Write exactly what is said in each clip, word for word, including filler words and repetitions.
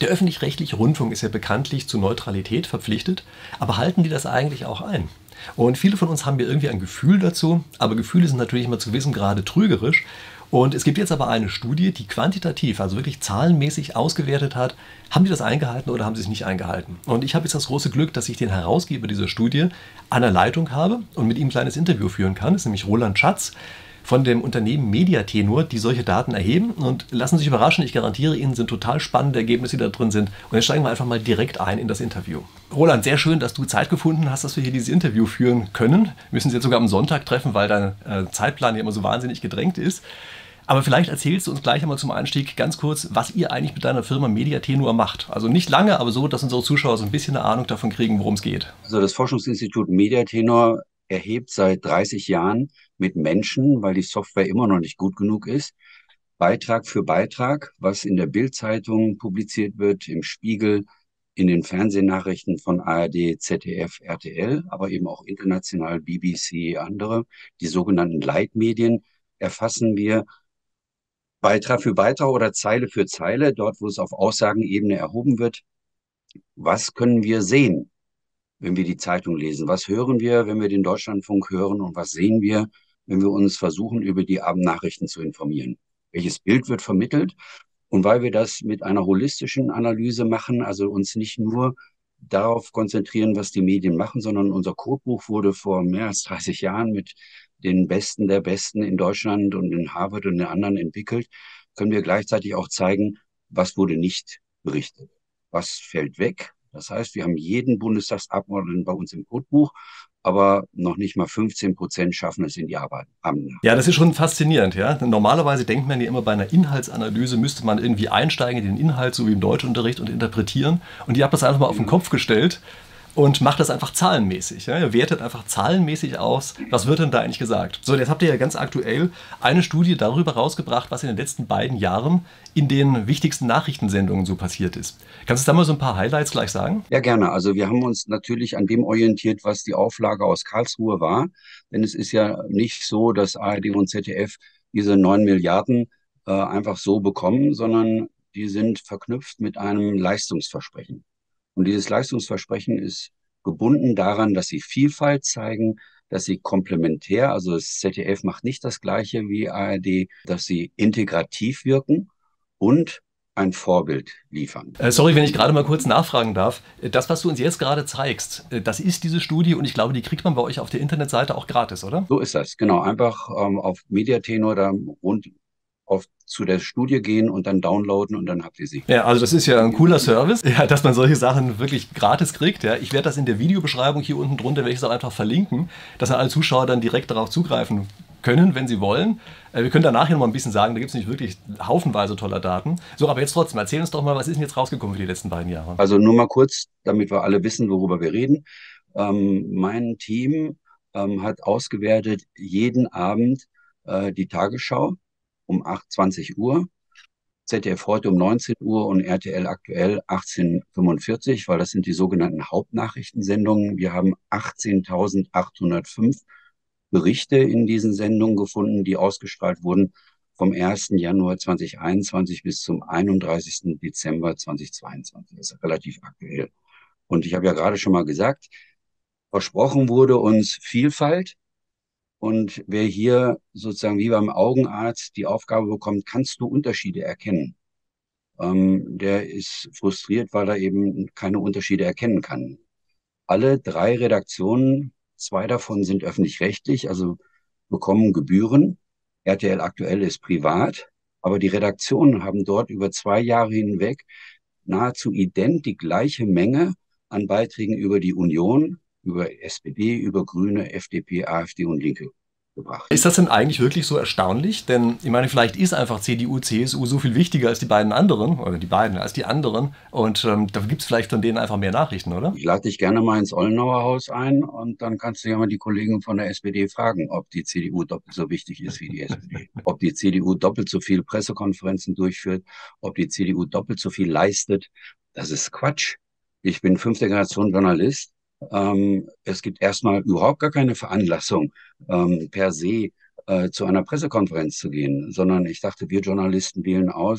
Der öffentlich-rechtliche Rundfunk ist ja bekanntlich zu Neutralität verpflichtet, aber halten die das eigentlich auch ein? Und viele von uns haben ja irgendwie ein Gefühl dazu, aber Gefühle sind natürlich immer zu gewissem Grade trügerisch. Und es gibt jetzt aber eine Studie, die quantitativ, also wirklich zahlenmäßig ausgewertet hat, haben die das eingehalten oder haben sie es nicht eingehalten. Und ich habe jetzt das große Glück, dass ich den Herausgeber dieser Studie an der Leitung habe und mit ihm ein kleines Interview führen kann. Das ist nämlich Roland Schatz von dem Unternehmen Mediatenor, die solche Daten erheben. Und lassen Sie sich überraschen, ich garantiere Ihnen, sind total spannende Ergebnisse, die da drin sind. Und jetzt steigen wir einfach mal direkt ein in das Interview. Roland, sehr schön, dass du Zeit gefunden hast, dass wir hier dieses Interview führen können. Wir müssen uns jetzt sogar am Sonntag treffen, weil dein äh, Zeitplan ja immer so wahnsinnig gedrängt ist. Aber vielleicht erzählst du uns gleich einmal zum Einstieg ganz kurz, was ihr eigentlich mit deiner Firma Mediatenor macht. Also nicht lange, aber so, dass unsere Zuschauer so ein bisschen eine Ahnung davon kriegen, worum es geht. Also das Forschungsinstitut Mediatenor erhebt seit dreißig Jahren mit Menschen, weil die Software immer noch nicht gut genug ist, Beitrag für Beitrag, was in der Bild-Zeitung publiziert wird, im Spiegel, in den Fernsehnachrichten von A R D, Z D F, R T L, aber eben auch international B B C, andere, die sogenannten Leitmedien, erfassen wir Beitrag für Beitrag oder Zeile für Zeile, dort wo es auf Aussagenebene erhoben wird. Was können wir sehen, wenn wir die Zeitung lesen? Was hören wir, wenn wir den Deutschlandfunk hören? Und was sehen wir, wenn wir uns versuchen, über die Abendnachrichten zu informieren? Welches Bild wird vermittelt? Und weil wir das mit einer holistischen Analyse machen, also uns nicht nur darauf konzentrieren, was die Medien machen, sondern unser Codebuch wurde vor mehr als dreißig Jahren mit den Besten der Besten in Deutschland und in Harvard und den anderen entwickelt, können wir gleichzeitig auch zeigen, was wurde nicht berichtet, was fällt weg. Das heißt, wir haben jeden Bundestagsabgeordneten bei uns im Codebuch, aber noch nicht mal fünfzehn Prozent schaffen es in die Arbeit. Ja, das ist schon faszinierend. Ja? Normalerweise denkt man ja immer, bei einer Inhaltsanalyse müsste man irgendwie einsteigen in den Inhalt, so wie im Deutschunterricht, und interpretieren. Und ihr habt das einfach mal auf den Kopf gestellt und macht das einfach zahlenmäßig. Ja? Ihr wertet einfach zahlenmäßig aus, was wird denn da eigentlich gesagt. So, jetzt habt ihr ja ganz aktuell eine Studie darüber rausgebracht, was in den letzten beiden Jahren in den wichtigsten Nachrichtensendungen so passiert ist. Kannst du da mal so ein paar Highlights gleich sagen? Ja, gerne. Also wir haben uns natürlich an dem orientiert, was die Auflage aus Karlsruhe war. Denn es ist ja nicht so, dass A R D und Z D F diese neun Milliarden äh, einfach so bekommen, sondern die sind verknüpft mit einem Leistungsversprechen. Und dieses Leistungsversprechen ist gebunden daran, dass sie Vielfalt zeigen, dass sie komplementär, also das Z D F macht nicht das Gleiche wie A R D, dass sie integrativ wirken und ein Vorbild liefern. Äh, sorry, wenn ich gerade mal kurz nachfragen darf. Das, was du uns jetzt gerade zeigst, das ist diese Studie und ich glaube, die kriegt man bei euch auf der Internetseite auch gratis, oder? So ist das, genau. Einfach ähm, auf Mediatenor da rund auf zu der Studie gehen und dann downloaden und dann habt ihr sie. Ja, also das ist ja ein cooler Service, ja, dass man solche Sachen wirklich gratis kriegt. Ja. Ich werde das in der Videobeschreibung hier unten drunter, werde ich es auch einfach verlinken, dass alle Zuschauer dann direkt darauf zugreifen können, wenn sie wollen. Wir können danach hier noch mal ein bisschen sagen, da gibt es nicht wirklich haufenweise toller Daten. So, aber jetzt trotzdem, erzähl uns doch mal, was ist denn jetzt rausgekommen für die letzten beiden Jahre? Also nur mal kurz, damit wir alle wissen, worüber wir reden. Ähm, mein Team ähm, hat ausgewertet jeden Abend äh, die Tagesschau um zwanzig Uhr, Z D F heute um neunzehn Uhr und R T L aktuell achtzehn Uhr fünfundvierzig, weil das sind die sogenannten Hauptnachrichtensendungen. Wir haben achtzehntausendachthundertfünf Berichte in diesen Sendungen gefunden, die ausgestrahlt wurden vom ersten Januar zweitausendeinundzwanzig bis zum einunddreißigsten Dezember zweitausendzweiundzwanzig. Das ist relativ aktuell. Und ich habe ja gerade schon mal gesagt, versprochen wurde uns Vielfalt. Und wer hier sozusagen wie beim Augenarzt die Aufgabe bekommt, kannst du Unterschiede erkennen? Ähm, der ist frustriert, weil er eben keine Unterschiede erkennen kann. Alle drei Redaktionen, zwei davon sind öffentlich-rechtlich, also bekommen Gebühren. R T L aktuell ist privat, aber die Redaktionen haben dort über zwei Jahre hinweg nahezu ident die gleiche Menge an Beiträgen über die Union, über S P D, über Grüne, F D P, AfD und Linke gebracht. Ist das denn eigentlich wirklich so erstaunlich? Denn ich meine, vielleicht ist einfach C D U, C S U so viel wichtiger als die beiden anderen, oder die beiden als die anderen. Und ähm, da gibt es vielleicht von denen einfach mehr Nachrichten, oder? Ich lade dich gerne mal ins Ollenauer Haus ein und dann kannst du ja mal die Kollegen von der S P D fragen, ob die C D U doppelt so wichtig ist wie die S P D. Ob die C D U doppelt so viel Pressekonferenzen durchführt, ob die C D U doppelt so viel leistet. Das ist Quatsch. Ich bin fünfte Generation Journalist. Ähm, es gibt erstmal überhaupt gar keine Veranlassung, ähm, per se äh, zu einer Pressekonferenz zu gehen, sondern ich dachte, wir Journalisten wählen aus,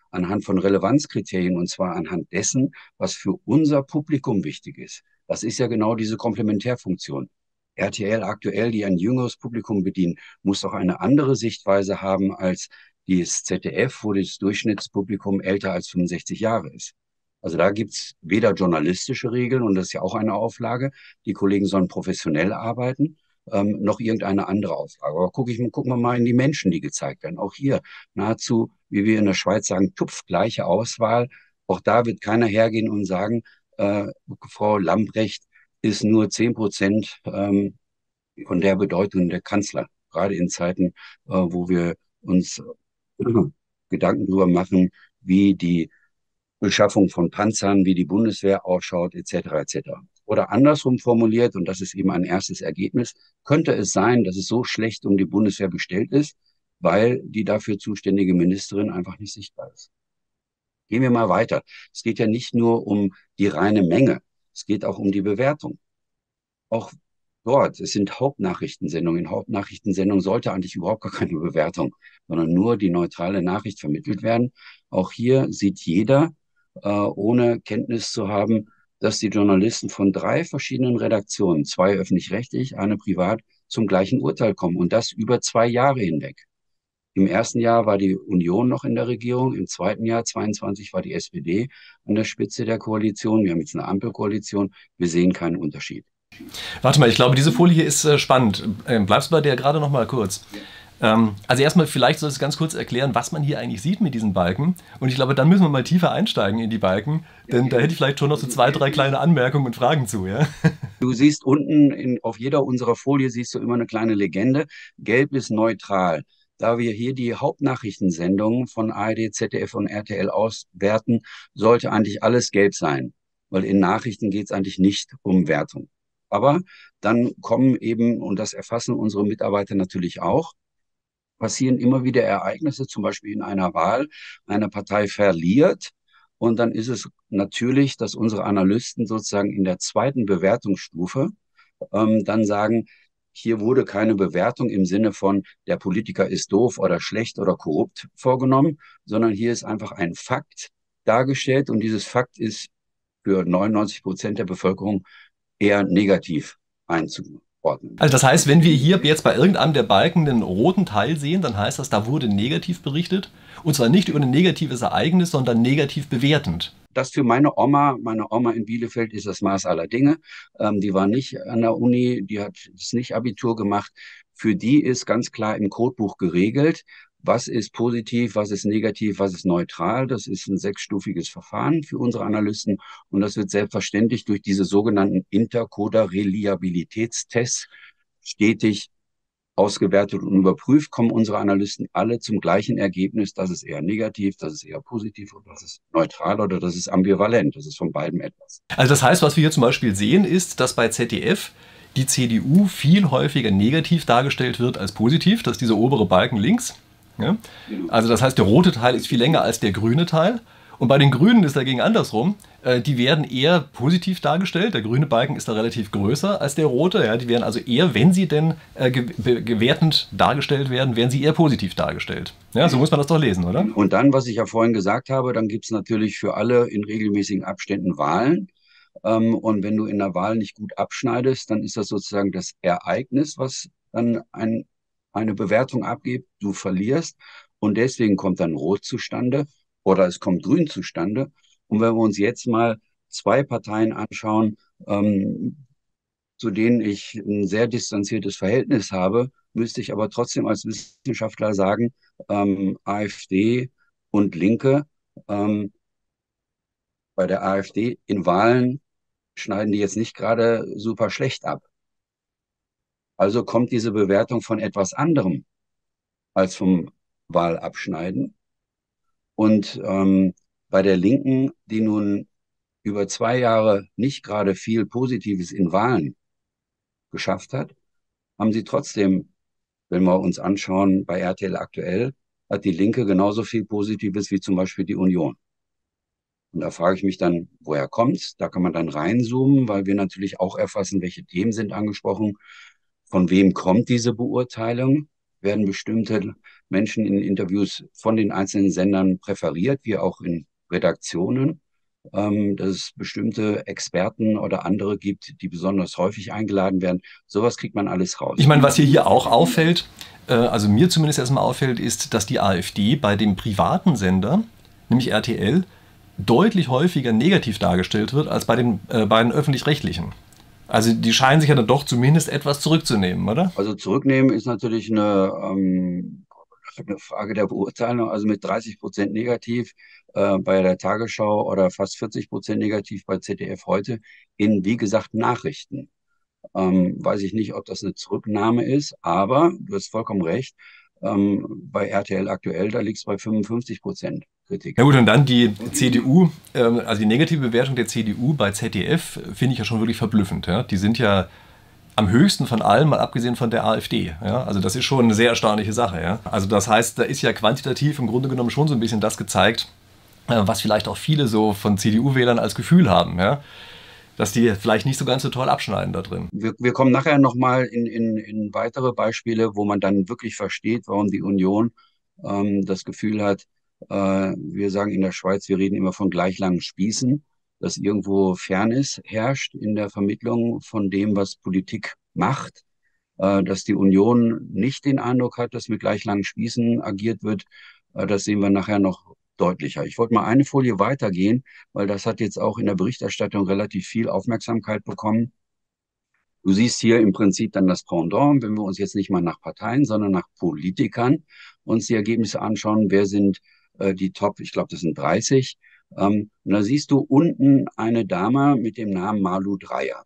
anhand von Relevanzkriterien und zwar anhand dessen, was für unser Publikum wichtig ist. Das ist ja genau diese Komplementärfunktion. R T L aktuell, die ein jüngeres Publikum bedient, muss doch eine andere Sichtweise haben als das Z D F, wo das Durchschnittspublikum älter als fünfundsechzig Jahre ist. Also da gibt's weder journalistische Regeln, und das ist ja auch eine Auflage, die Kollegen sollen professionell arbeiten, ähm, noch irgendeine andere Auflage. Aber guck ich, gucken wir mal in die Menschen, die gezeigt werden. Auch hier nahezu, wie wir in der Schweiz sagen, tupfgleiche Auswahl. Auch da wird keiner hergehen und sagen, äh, Frau Lambrecht ist nur zehn Prozent ähm, von der Bedeutung der Kanzler. Gerade in Zeiten, äh, wo wir uns äh, Gedanken darüber machen, wie die Beschaffung von Panzern, wie die Bundeswehr ausschaut, et cetera et cetera. Oder andersrum formuliert, und das ist eben ein erstes Ergebnis, könnte es sein, dass es so schlecht um die Bundeswehr bestellt ist, weil die dafür zuständige Ministerin einfach nicht sichtbar ist. Gehen wir mal weiter. Es geht ja nicht nur um die reine Menge, es geht auch um die Bewertung. Auch dort, es sind Hauptnachrichtensendungen. In Hauptnachrichtensendungen sollte eigentlich überhaupt gar keine Bewertung, sondern nur die neutrale Nachricht vermittelt werden. Auch hier sieht jeder, äh, ohne Kenntnis zu haben, dass die Journalisten von drei verschiedenen Redaktionen, zwei öffentlich-rechtlich, eine privat, zum gleichen Urteil kommen. Und das über zwei Jahre hinweg. Im ersten Jahr war die Union noch in der Regierung, im zweiten Jahr, zweiundzwanzig, war die S P D an der Spitze der Koalition. Wir haben jetzt eine Ampelkoalition. Wir sehen keinen Unterschied. Warte mal, ich glaube, diese Folie hier ist äh, spannend. Ähm, bleibst du bei der gerade noch mal kurz? Ähm, also erstmal, vielleicht sollst du ganz kurz erklären, was man hier eigentlich sieht mit diesen Balken. Und ich glaube, dann müssen wir mal tiefer einsteigen in die Balken, denn ja, da hätte ich vielleicht schon noch so zwei, drei kleine Anmerkungen und Fragen zu. Ja? Du siehst unten in, auf jeder unserer Folie siehst du immer eine kleine Legende. Gelb ist neutral. Da wir hier die Hauptnachrichtensendungen von A R D, Z D F und R T L auswerten, sollte eigentlich alles gelb sein, weil in Nachrichten geht es eigentlich nicht um Wertung. Aber dann kommen eben, und das erfassen unsere Mitarbeiter natürlich auch, passieren immer wieder Ereignisse, zum Beispiel in einer Wahl, eine Partei verliert. Und dann ist es natürlich, dass unsere Analysten sozusagen in der zweiten Bewertungsstufe ähm, dann sagen, hier wurde keine Bewertung im Sinne von, der Politiker ist doof oder schlecht oder korrupt vorgenommen, sondern hier ist einfach ein Fakt dargestellt. Und dieses Fakt ist für neunundneunzig Prozent der Bevölkerung eher negativ einzuordnen. Also das heißt, wenn wir hier jetzt bei irgendeinem der Balken den roten Teil sehen, dann heißt das, da wurde negativ berichtet. Und zwar nicht über ein negatives Ereignis, sondern negativ bewertend. Das für meine Oma, meine Oma in Bielefeld ist das Maß aller Dinge. Ähm, die war nicht an der Uni, die hat das nicht Abitur gemacht. Für die ist ganz klar im Codebuch geregelt, was ist positiv, was ist negativ, was ist neutral. Das ist ein sechsstufiges Verfahren für unsere Analysten. Und das wird selbstverständlich durch diese sogenannten Intercoder-Reliabilitätstests stetig ausgewertet und überprüft, kommen unsere Analysten alle zum gleichen Ergebnis, das ist eher negativ, das ist eher positiv oder das ist neutral oder das ist ambivalent. Das ist von beidem etwas. Also das heißt, was wir hier zum Beispiel sehen, ist, dass bei Z D F die C D U viel häufiger negativ dargestellt wird als positiv. Das ist dieser obere Balken links. Ja? Also das heißt, der rote Teil ist viel länger als der grüne Teil. Und bei den Grünen ist dagegen andersrum. Äh, die werden eher positiv dargestellt. Der grüne Balken ist da relativ größer als der rote. Ja? Die werden also eher, wenn sie denn äh, ge gewertend dargestellt werden, werden sie eher positiv dargestellt. Ja, so muss man das doch lesen, oder? Und dann, was ich ja vorhin gesagt habe, dann gibt es natürlich für alle in regelmäßigen Abständen Wahlen. Ähm, und wenn du in der Wahl nicht gut abschneidest, dann ist das sozusagen das Ereignis, was dann ein, eine Bewertung abgibt. Du verlierst und deswegen kommt dann Rot zustande. Oder es kommt Grün zustande. Und wenn wir uns jetzt mal zwei Parteien anschauen, ähm, zu denen ich ein sehr distanziertes Verhältnis habe, müsste ich aber trotzdem als Wissenschaftler sagen, ähm, AfD und Linke, ähm, bei der AfD in Wahlen schneiden die jetzt nicht gerade super schlecht ab. Also kommt diese Bewertung von etwas anderem als vom Wahlabschneiden. Und ähm, bei der Linken, die nun über zwei Jahre nicht gerade viel Positives in Wahlen geschafft hat, haben sie trotzdem, wenn wir uns anschauen, bei R T L aktuell, hat die Linke genauso viel Positives wie zum Beispiel die Union. Und da frage ich mich dann, woher kommt's? Da kann man dann reinzoomen, weil wir natürlich auch erfassen, welche Themen sind angesprochen, von wem kommt diese Beurteilung, werden bestimmte Menschen in Interviews von den einzelnen Sendern präferiert, wie auch in Redaktionen, ähm, dass es bestimmte Experten oder andere gibt, die besonders häufig eingeladen werden. Sowas kriegt man alles raus. Ich meine, was hier, hier auch auffällt, äh, also mir zumindest erstmal auffällt, ist, dass die AfD bei dem privaten Sender, nämlich R T L, deutlich häufiger negativ dargestellt wird als bei den äh, beiden öffentlich-rechtlichen. Also die scheinen sich ja dann doch zumindest etwas zurückzunehmen, oder? Also zurücknehmen ist natürlich eine, ähm, eine Frage der Beurteilung. Also mit dreißig Prozent negativ äh, bei der Tagesschau oder fast vierzig Prozent negativ bei Z D F heute in, wie gesagt, Nachrichten. Ähm, weiß ich nicht, ob das eine Zurücknahme ist, aber du hast vollkommen recht. Ähm, bei R T L aktuell, da liegt es bei fünfundfünfzig Prozent Kritik. Ja gut, und dann die C D U, ähm, also die negative Bewertung der C D U bei Z D F finde ich ja schon wirklich verblüffend. Ja? Die sind ja am höchsten von allen, mal abgesehen von der AfD. Ja? Also das ist schon eine sehr erstaunliche Sache. Ja? Also das heißt, da ist ja quantitativ im Grunde genommen schon so ein bisschen das gezeigt, äh, was vielleicht auch viele so von C D U-Wählern als Gefühl haben. Ja? Dass die vielleicht nicht so ganz so toll abschneiden da drin. Wir, wir kommen nachher nochmal in, in, in weitere Beispiele, wo man dann wirklich versteht, warum die Union ähm, das Gefühl hat, äh, wir sagen in der Schweiz, wir reden immer von gleich langen Spießen, dass irgendwo Fairness herrscht in der Vermittlung von dem, was Politik macht, äh, dass die Union nicht den Eindruck hat, dass mit gleich langen Spießen agiert wird. Äh, das sehen wir nachher noch deutlicher. Ich wollte mal eine Folie weitergehen, weil das hat jetzt auch in der Berichterstattung relativ viel Aufmerksamkeit bekommen. Du siehst hier im Prinzip dann das Pendant, wenn wir uns jetzt nicht mal nach Parteien, sondern nach Politikern uns die Ergebnisse anschauen. Wer sind äh, die Top? Ich glaube, das sind dreißig. Ähm, und da siehst du unten eine Dame mit dem Namen Malu Dreyer.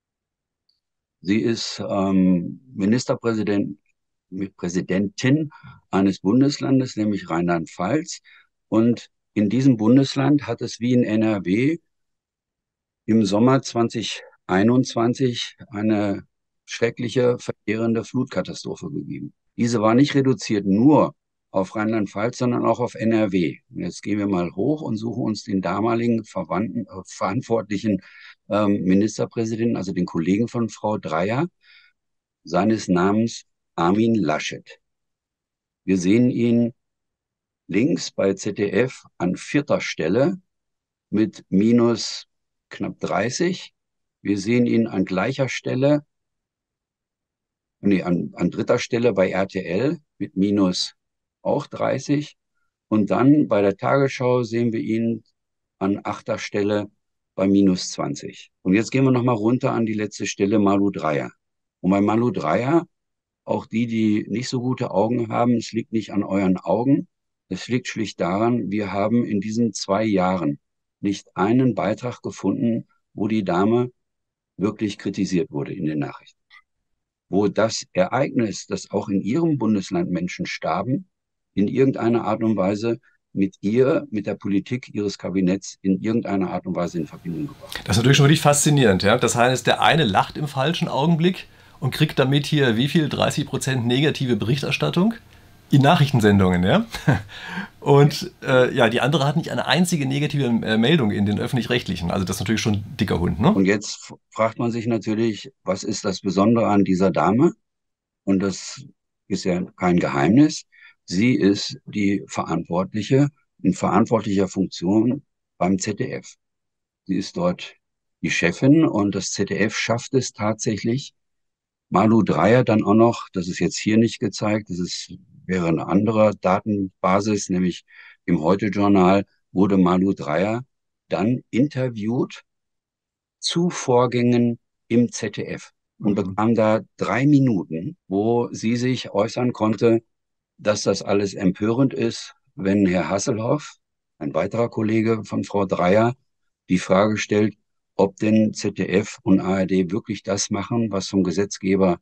Sie ist ähm, Ministerpräsident, Präsidentin eines Bundeslandes, nämlich Rheinland-Pfalz. Und in diesem Bundesland hat es wie in N R W im Sommer zweitausendeinundzwanzig eine schreckliche, verheerende Flutkatastrophe gegeben. Diese war nicht reduziert nur auf Rheinland-Pfalz, sondern auch auf N R W. Und jetzt gehen wir mal hoch und suchen uns den damaligen Verwandten, äh, verantwortlichen ähm, Ministerpräsidenten, also den Kollegen von Frau Dreyer, seines Namens Armin Laschet. Wir sehen ihn links bei Z D F an vierter Stelle mit minus knapp dreißig. Wir sehen ihn an gleicher Stelle, nee, an, an dritter Stelle bei R T L mit minus auch dreißig. Und dann bei der Tagesschau sehen wir ihn an achter Stelle bei minus zwanzig. Und jetzt gehen wir nochmal runter an die letzte Stelle, Malu Dreyer. Und bei Malu Dreyer, auch die, die nicht so gute Augen haben, es liegt nicht an euren Augen, es liegt schlicht daran, wir haben in diesen zwei Jahren nicht einen Beitrag gefunden, wo die Dame wirklich kritisiert wurde in den Nachrichten. Wo das Ereignis, dass auch in ihrem Bundesland Menschen starben, in irgendeiner Art und Weise mit ihr, mit der Politik ihres Kabinetts in irgendeiner Art und Weise in Verbindung gebracht. Das ist natürlich schon wirklich faszinierend. Ja? Das heißt, der eine lacht im falschen Augenblick und kriegt damit hier wie viel? dreißig Prozent negative Berichterstattung in Nachrichtensendungen. Ja? Und äh, ja, die andere hat nicht eine einzige negative äh, Meldung in den Öffentlich-Rechtlichen. Also das ist natürlich schon ein dicker Hund. Ne? Und jetzt fragt man sich natürlich, was ist das Besondere an dieser Dame? Und das ist ja kein Geheimnis. Sie ist die Verantwortliche, in verantwortlicher Funktion beim Z D F. Sie ist dort die Chefin und das Z D F schafft es tatsächlich, Malu Dreyer dann auch noch, das ist jetzt hier nicht gezeigt, das ist, wäre eine andere Datenbasis, nämlich im Heute-Journal wurde Malu Dreyer dann interviewt zu Vorgängen im Z D F und bekam da drei Minuten, wo sie sich äußern konnte, dass das alles empörend ist, wenn Herr Hasselhoff, ein weiterer Kollege von Frau Dreyer, die Frage stellt, ob denn Z D F und A R D wirklich das machen, was vom Gesetzgeber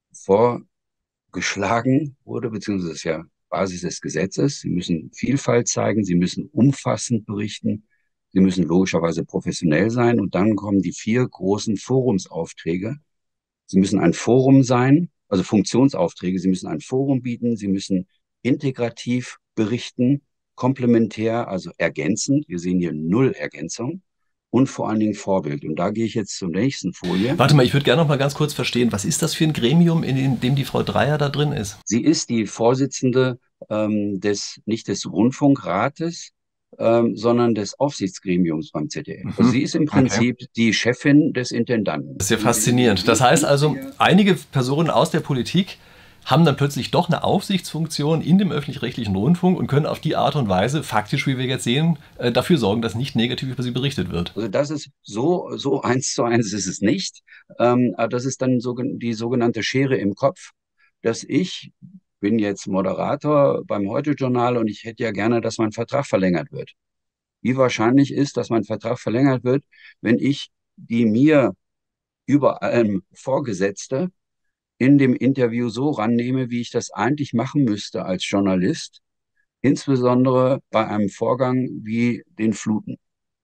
vorgeschlagen wurde, beziehungsweise das ist ja Basis des Gesetzes. Sie müssen Vielfalt zeigen, sie müssen umfassend berichten, sie müssen logischerweise professionell sein und dann kommen die vier großen Forumsaufträge. Sie müssen ein Forum sein, also Funktionsaufträge, sie müssen ein Forum bieten, sie müssen integrativ berichten, komplementär, also ergänzend. Wir sehen hier null Ergänzung. Und vor allen Dingen Vorbild. Und da gehe ich jetzt zur nächsten Folie. Warte mal, ich würde gerne noch mal ganz kurz verstehen, was ist das für ein Gremium, in dem die Frau Dreyer da drin ist? Sie ist die Vorsitzende ähm, des, nicht des Rundfunkrates, ähm, sondern des Aufsichtsgremiums beim Z D F. Also Mhm. sie ist im Okay. Prinzip die Chefin des Intendanten. Das ist ja faszinierend. Das heißt also, einige Personen aus der Politik haben dann plötzlich doch eine Aufsichtsfunktion in dem öffentlich-rechtlichen Rundfunk und können auf die Art und Weise, faktisch, wie wir jetzt sehen, äh, dafür sorgen, dass nicht negativ über sie berichtet wird. Also das ist so, so eins zu eins ist es nicht. Ähm, aber das ist dann so, die sogenannte Schere im Kopf, dass ich bin jetzt Moderator beim Heute-Journal und ich hätte ja gerne, dass mein Vertrag verlängert wird. Wie wahrscheinlich ist, dass mein Vertrag verlängert wird, wenn ich die mir über allem Vorgesetzte in dem Interview so rannehme, wie ich das eigentlich machen müsste als Journalist, insbesondere bei einem Vorgang wie den Fluten,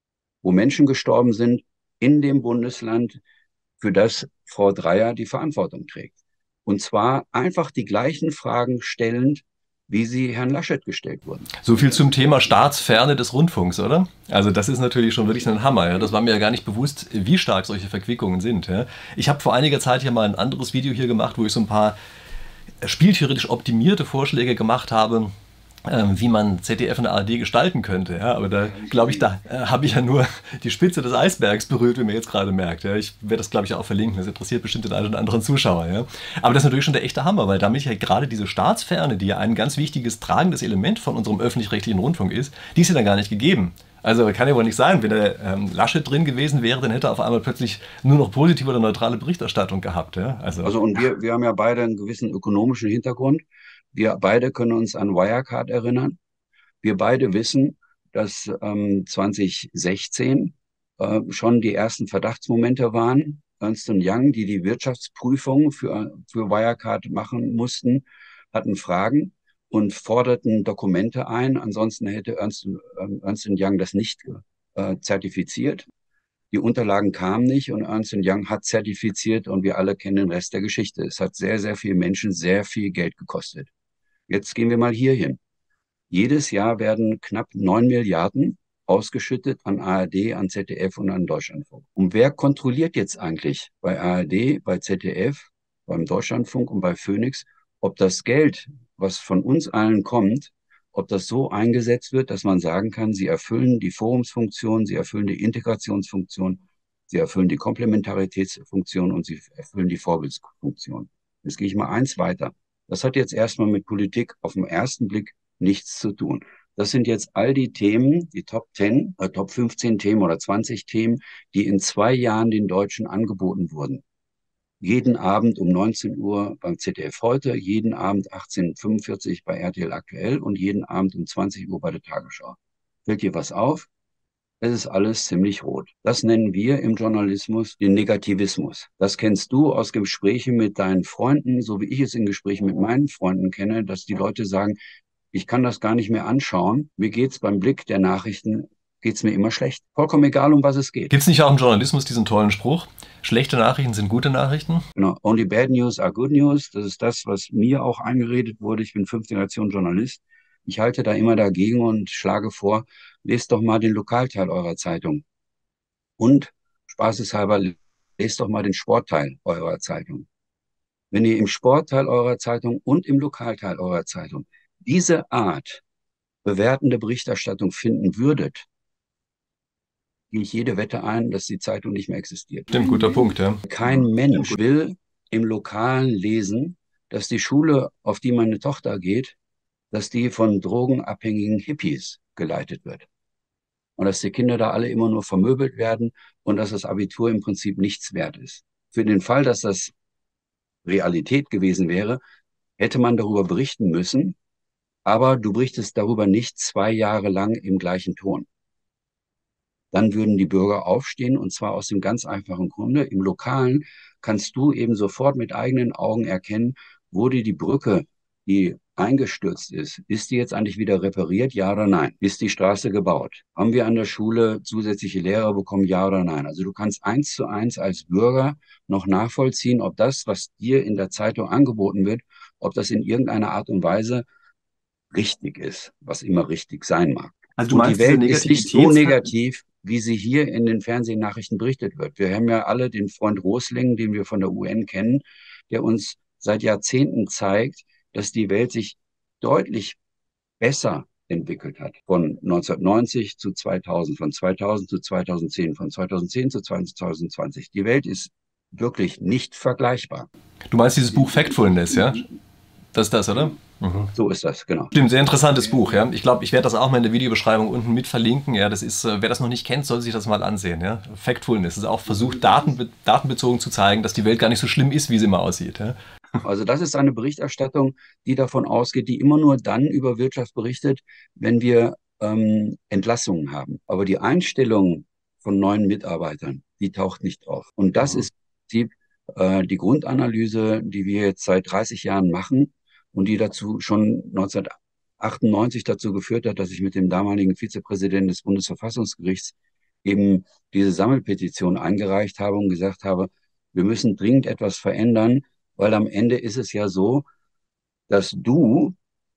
wo Menschen gestorben sind in dem Bundesland, für das Frau Dreyer die Verantwortung trägt. Und zwar einfach die gleichen Fragen stellend, wie sie Herrn Laschet gestellt wurden. So viel zum Thema Staatsferne des Rundfunks, oder? Also das ist natürlich schon wirklich ein Hammer. Ja? Das war mir ja gar nicht bewusst, wie stark solche Verquickungen sind. Ja? Ich habe vor einiger Zeit hier mal ein anderes Video hier gemacht, wo ich so ein paar spieltheoretisch optimierte Vorschläge gemacht habe, ähm, wie man Z D F und A R D gestalten könnte. Ja? Aber da glaube ich, da äh, habe ich ja nur die Spitze des Eisbergs berührt, wie man jetzt gerade merkt. Ja? Ich werde das, glaube ich, auch verlinken. Das interessiert bestimmt den einen oder anderen Zuschauer. Ja? Aber das ist natürlich schon der echte Hammer, weil damit ja gerade diese Staatsferne, die ja ein ganz wichtiges, tragendes Element von unserem öffentlich-rechtlichen Rundfunk ist, die ist ja dann gar nicht gegeben. Also kann ja wohl nicht sein, wenn der ähm, Laschet drin gewesen wäre, dann hätte er auf einmal plötzlich nur noch positive oder neutrale Berichterstattung gehabt. Ja? Also, Also und wir, wir haben ja beide einen gewissen ökonomischen Hintergrund. Wir beide können uns an Wirecard erinnern. Wir beide wissen, dass ähm, zwanzig sechzehn äh, schon die ersten Verdachtsmomente waren. Ernst und Young, die die Wirtschaftsprüfung für, für Wirecard machen mussten, hatten Fragen und forderten Dokumente ein. Ansonsten hätte Ernst, äh, Ernst und Young das nicht äh, zertifiziert. Die Unterlagen kamen nicht und Ernst und Young hat zertifiziert und wir alle kennen den Rest der Geschichte. Es hat sehr, sehr viele Menschen sehr viel Geld gekostet. Jetzt gehen wir mal hier hin. Jedes Jahr werden knapp neun Milliarden ausgeschüttet an A R D, an Z D F und an Deutschlandfunk. Und wer kontrolliert jetzt eigentlich bei A R D, bei Z D F, beim Deutschlandfunk und bei Phoenix, ob das Geld, was von uns allen kommt, ob das so eingesetzt wird, dass man sagen kann, sie erfüllen die Forumsfunktion, sie erfüllen die Integrationsfunktion, sie erfüllen die Komplementaritätsfunktion und sie erfüllen die Vorbildsfunktion. Jetzt gehe ich mal eins weiter. Das hat jetzt erstmal mit Politik auf den ersten Blick nichts zu tun. Das sind jetzt all die Themen, die Top zehn, äh, Top fünfzehn Themen oder zwanzig Themen, die in zwei Jahren den Deutschen angeboten wurden. Jeden Abend um neunzehn Uhr beim Z D F heute, jeden Abend achtzehn Uhr fünfundvierzig bei R T L aktuell und jeden Abend um zwanzig Uhr bei der Tagesschau. Fällt dir was auf? Es ist alles ziemlich rot. Das nennen wir im Journalismus den Negativismus. Das kennst du aus Gesprächen mit deinen Freunden, so wie ich es in Gesprächen mit meinen Freunden kenne, dass die Leute sagen, ich kann das gar nicht mehr anschauen. Mir geht's beim Blick der Nachrichten, geht's mir immer schlecht. Vollkommen egal, um was es geht. gibt es nicht auch im Journalismus diesen tollen Spruch, schlechte Nachrichten sind gute Nachrichten? Genau. Only bad news are good news. Das ist das, was mir auch eingeredet wurde. Ich bin fünfte Generation Journalist. Ich halte da immer dagegen und schlage vor, lest doch mal den Lokalteil eurer Zeitung. Und spaßeshalber, lest doch mal den Sportteil eurer Zeitung. Wenn ihr im Sportteil eurer Zeitung und im Lokalteil eurer Zeitung diese Art bewertende Berichterstattung finden würdet, gehe ich jede Wette ein, dass die Zeitung nicht mehr existiert. Stimmt, guter Punkt, ja. Kein Mensch will im Lokalen lesen, dass die Schule, auf die meine Tochter geht, dass die von drogenabhängigen Hippies geleitet wird. Und dass die Kinder da alle immer nur vermöbelt werden und dass das Abitur im Prinzip nichts wert ist. Für den Fall, dass das Realität gewesen wäre, hätte man darüber berichten müssen, aber du berichtest darüber nicht zwei Jahre lang im gleichen Ton. Dann würden die Bürger aufstehen und zwar aus dem ganz einfachen Grunde. Im Lokalen kannst du eben sofort mit eigenen Augen erkennen, wurde die Brücke, die eingestürzt ist, ist die jetzt eigentlich wieder repariert, ja oder nein? Ist die Straße gebaut? Haben wir an der Schule zusätzliche Lehrer bekommen, ja oder nein? Also du kannst eins zu eins als Bürger noch nachvollziehen, ob das, was dir in der Zeitung angeboten wird, ob das in irgendeiner Art und Weise richtig ist, was immer richtig sein mag. Also du Und die meinst, diese Welt ist nicht so Negativitäts- negativ, wie sie hier in den Fernsehnachrichten berichtet wird. Wir haben ja alle den Freund Rosling, den wir von der U N kennen, der uns seit Jahrzehnten zeigt, dass die Welt sich deutlich besser entwickelt hat. Von neunzehnhundertneunzig zu zweitausend, von zweitausend zu zweitausendzehn, von zweitausendzehn zu zweitausendzwanzig. Die Welt ist wirklich nicht vergleichbar. Du meinst dieses Buch Factfulness, ja? Das ist das, oder? Mhm. So ist das, genau. Stimmt, sehr interessantes Buch, ja. Ich glaube, ich werde das auch mal in der Videobeschreibung unten mit verlinken. Ja, das ist, äh, wer das noch nicht kennt, soll sich das mal ansehen, ja. Factfulness ist auch versucht, datenbe datenbezogen zu zeigen, dass die Welt gar nicht so schlimm ist, wie sie immer aussieht, ja. Also das ist eine Berichterstattung, die davon ausgeht, die immer nur dann über Wirtschaft berichtet, wenn wir ähm, Entlassungen haben. Aber die Einstellung von neuen Mitarbeitern, die taucht nicht auf. Und das Mhm. ist im Prinzip äh, die Grundanalyse, die wir jetzt seit dreißig Jahren machen und die dazu schon neunzehnhundertachtundneunzig dazu geführt hat, dass ich mit dem damaligen Vizepräsidenten des Bundesverfassungsgerichts eben diese Sammelpetition eingereicht habe und gesagt habe, wir müssen dringend etwas verändern, weil am Ende ist es ja so, dass du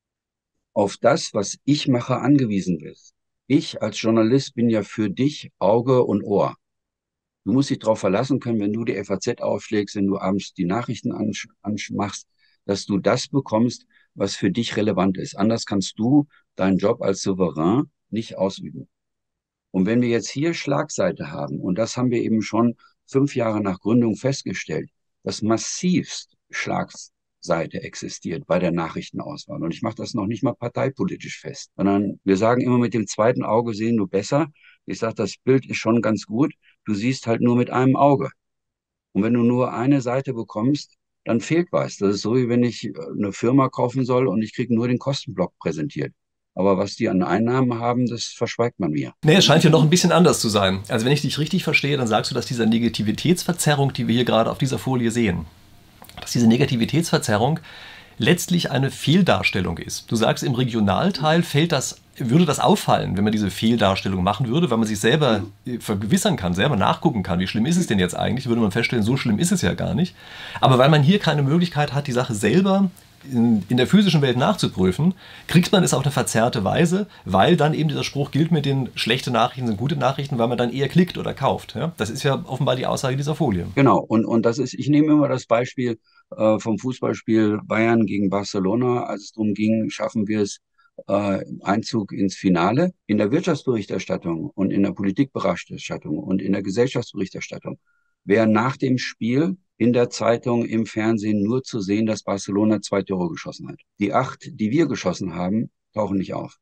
auf das, was ich mache, angewiesen bist. Ich als Journalist bin ja für dich Auge und Ohr. Du musst dich darauf verlassen können, wenn du die F A Z aufschlägst, wenn du abends die Nachrichten ansch anmachst, dass du das bekommst, was für dich relevant ist. Anders kannst du deinen Job als Souverän nicht ausüben. Und wenn wir jetzt hier Schlagseite haben, und das haben wir eben schon fünf Jahre nach Gründung festgestellt, dass massivst Schlagseite existiert bei der Nachrichtenauswahl. Und ich mache das noch nicht mal parteipolitisch fest, sondern wir sagen immer, mit dem zweiten Auge sehen du besser. Ich sage, das Bild ist schon ganz gut. Du siehst halt nur mit einem Auge. Und wenn du nur eine Seite bekommst, dann fehlt was. Das ist so, wie wenn ich eine Firma kaufen soll und ich kriege nur den Kostenblock präsentiert. Aber was die an Einnahmen haben, das verschweigt man mir. Nee, es scheint hier noch ein bisschen anders zu sein. Also wenn ich dich richtig verstehe, dann sagst du, dass diese Negativitätsverzerrung, die wir hier gerade auf dieser Folie sehen, dass diese Negativitätsverzerrung letztlich eine Fehldarstellung ist. Du sagst, im Regionalteil fällt das, würde das auffallen, wenn man diese Fehldarstellung machen würde, weil man sich selber vergewissern kann, selber nachgucken kann, wie schlimm ist es denn jetzt eigentlich, würde man feststellen, so schlimm ist es ja gar nicht. Aber weil man hier keine Möglichkeit hat, die Sache selber in, in der physischen Welt nachzuprüfen, kriegt man es auf eine verzerrte Weise, weil dann eben dieser Spruch gilt mit den schlechten Nachrichten sind gute Nachrichten, weil man dann eher klickt oder kauft. Ja? Das ist ja offenbar die Aussage dieser Folie. Genau, und, und das ist, ich nehme immer das Beispiel äh, vom Fußballspiel Bayern gegen Barcelona, als es darum ging, schaffen wir es, äh, Einzug ins Finale. In der Wirtschaftsberichterstattung und in der Politikberichterstattung und in der Gesellschaftsberichterstattung wäre nach dem Spiel in der Zeitung, im Fernsehen nur zu sehen, dass Barcelona zwei Tore geschossen hat. Die acht, die wir geschossen haben, tauchen nicht auf.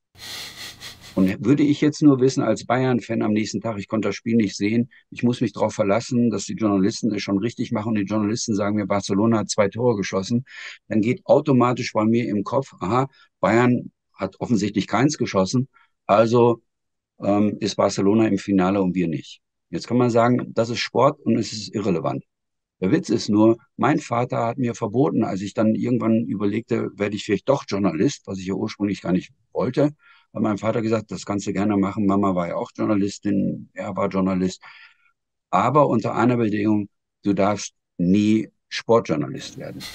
Und würde ich jetzt nur wissen, als Bayern-Fan am nächsten Tag, ich konnte das Spiel nicht sehen, ich muss mich darauf verlassen, dass die Journalisten es schon richtig machen und die Journalisten sagen mir, Barcelona hat zwei Tore geschossen, dann geht automatisch bei mir im Kopf, aha, Bayern hat offensichtlich keins geschossen, also ähm, ist Barcelona im Finale und wir nicht. Jetzt kann man sagen, das ist Sport und es ist irrelevant. Der Witz ist nur, mein Vater hat mir verboten, als ich dann irgendwann überlegte, werde ich vielleicht doch Journalist, was ich ja ursprünglich gar nicht wollte, hat mein Vater gesagt, das kannst du gerne machen. Mama war ja auch Journalistin, er war Journalist. Aber unter einer Bedingung, du darfst nie Sportjournalist werden.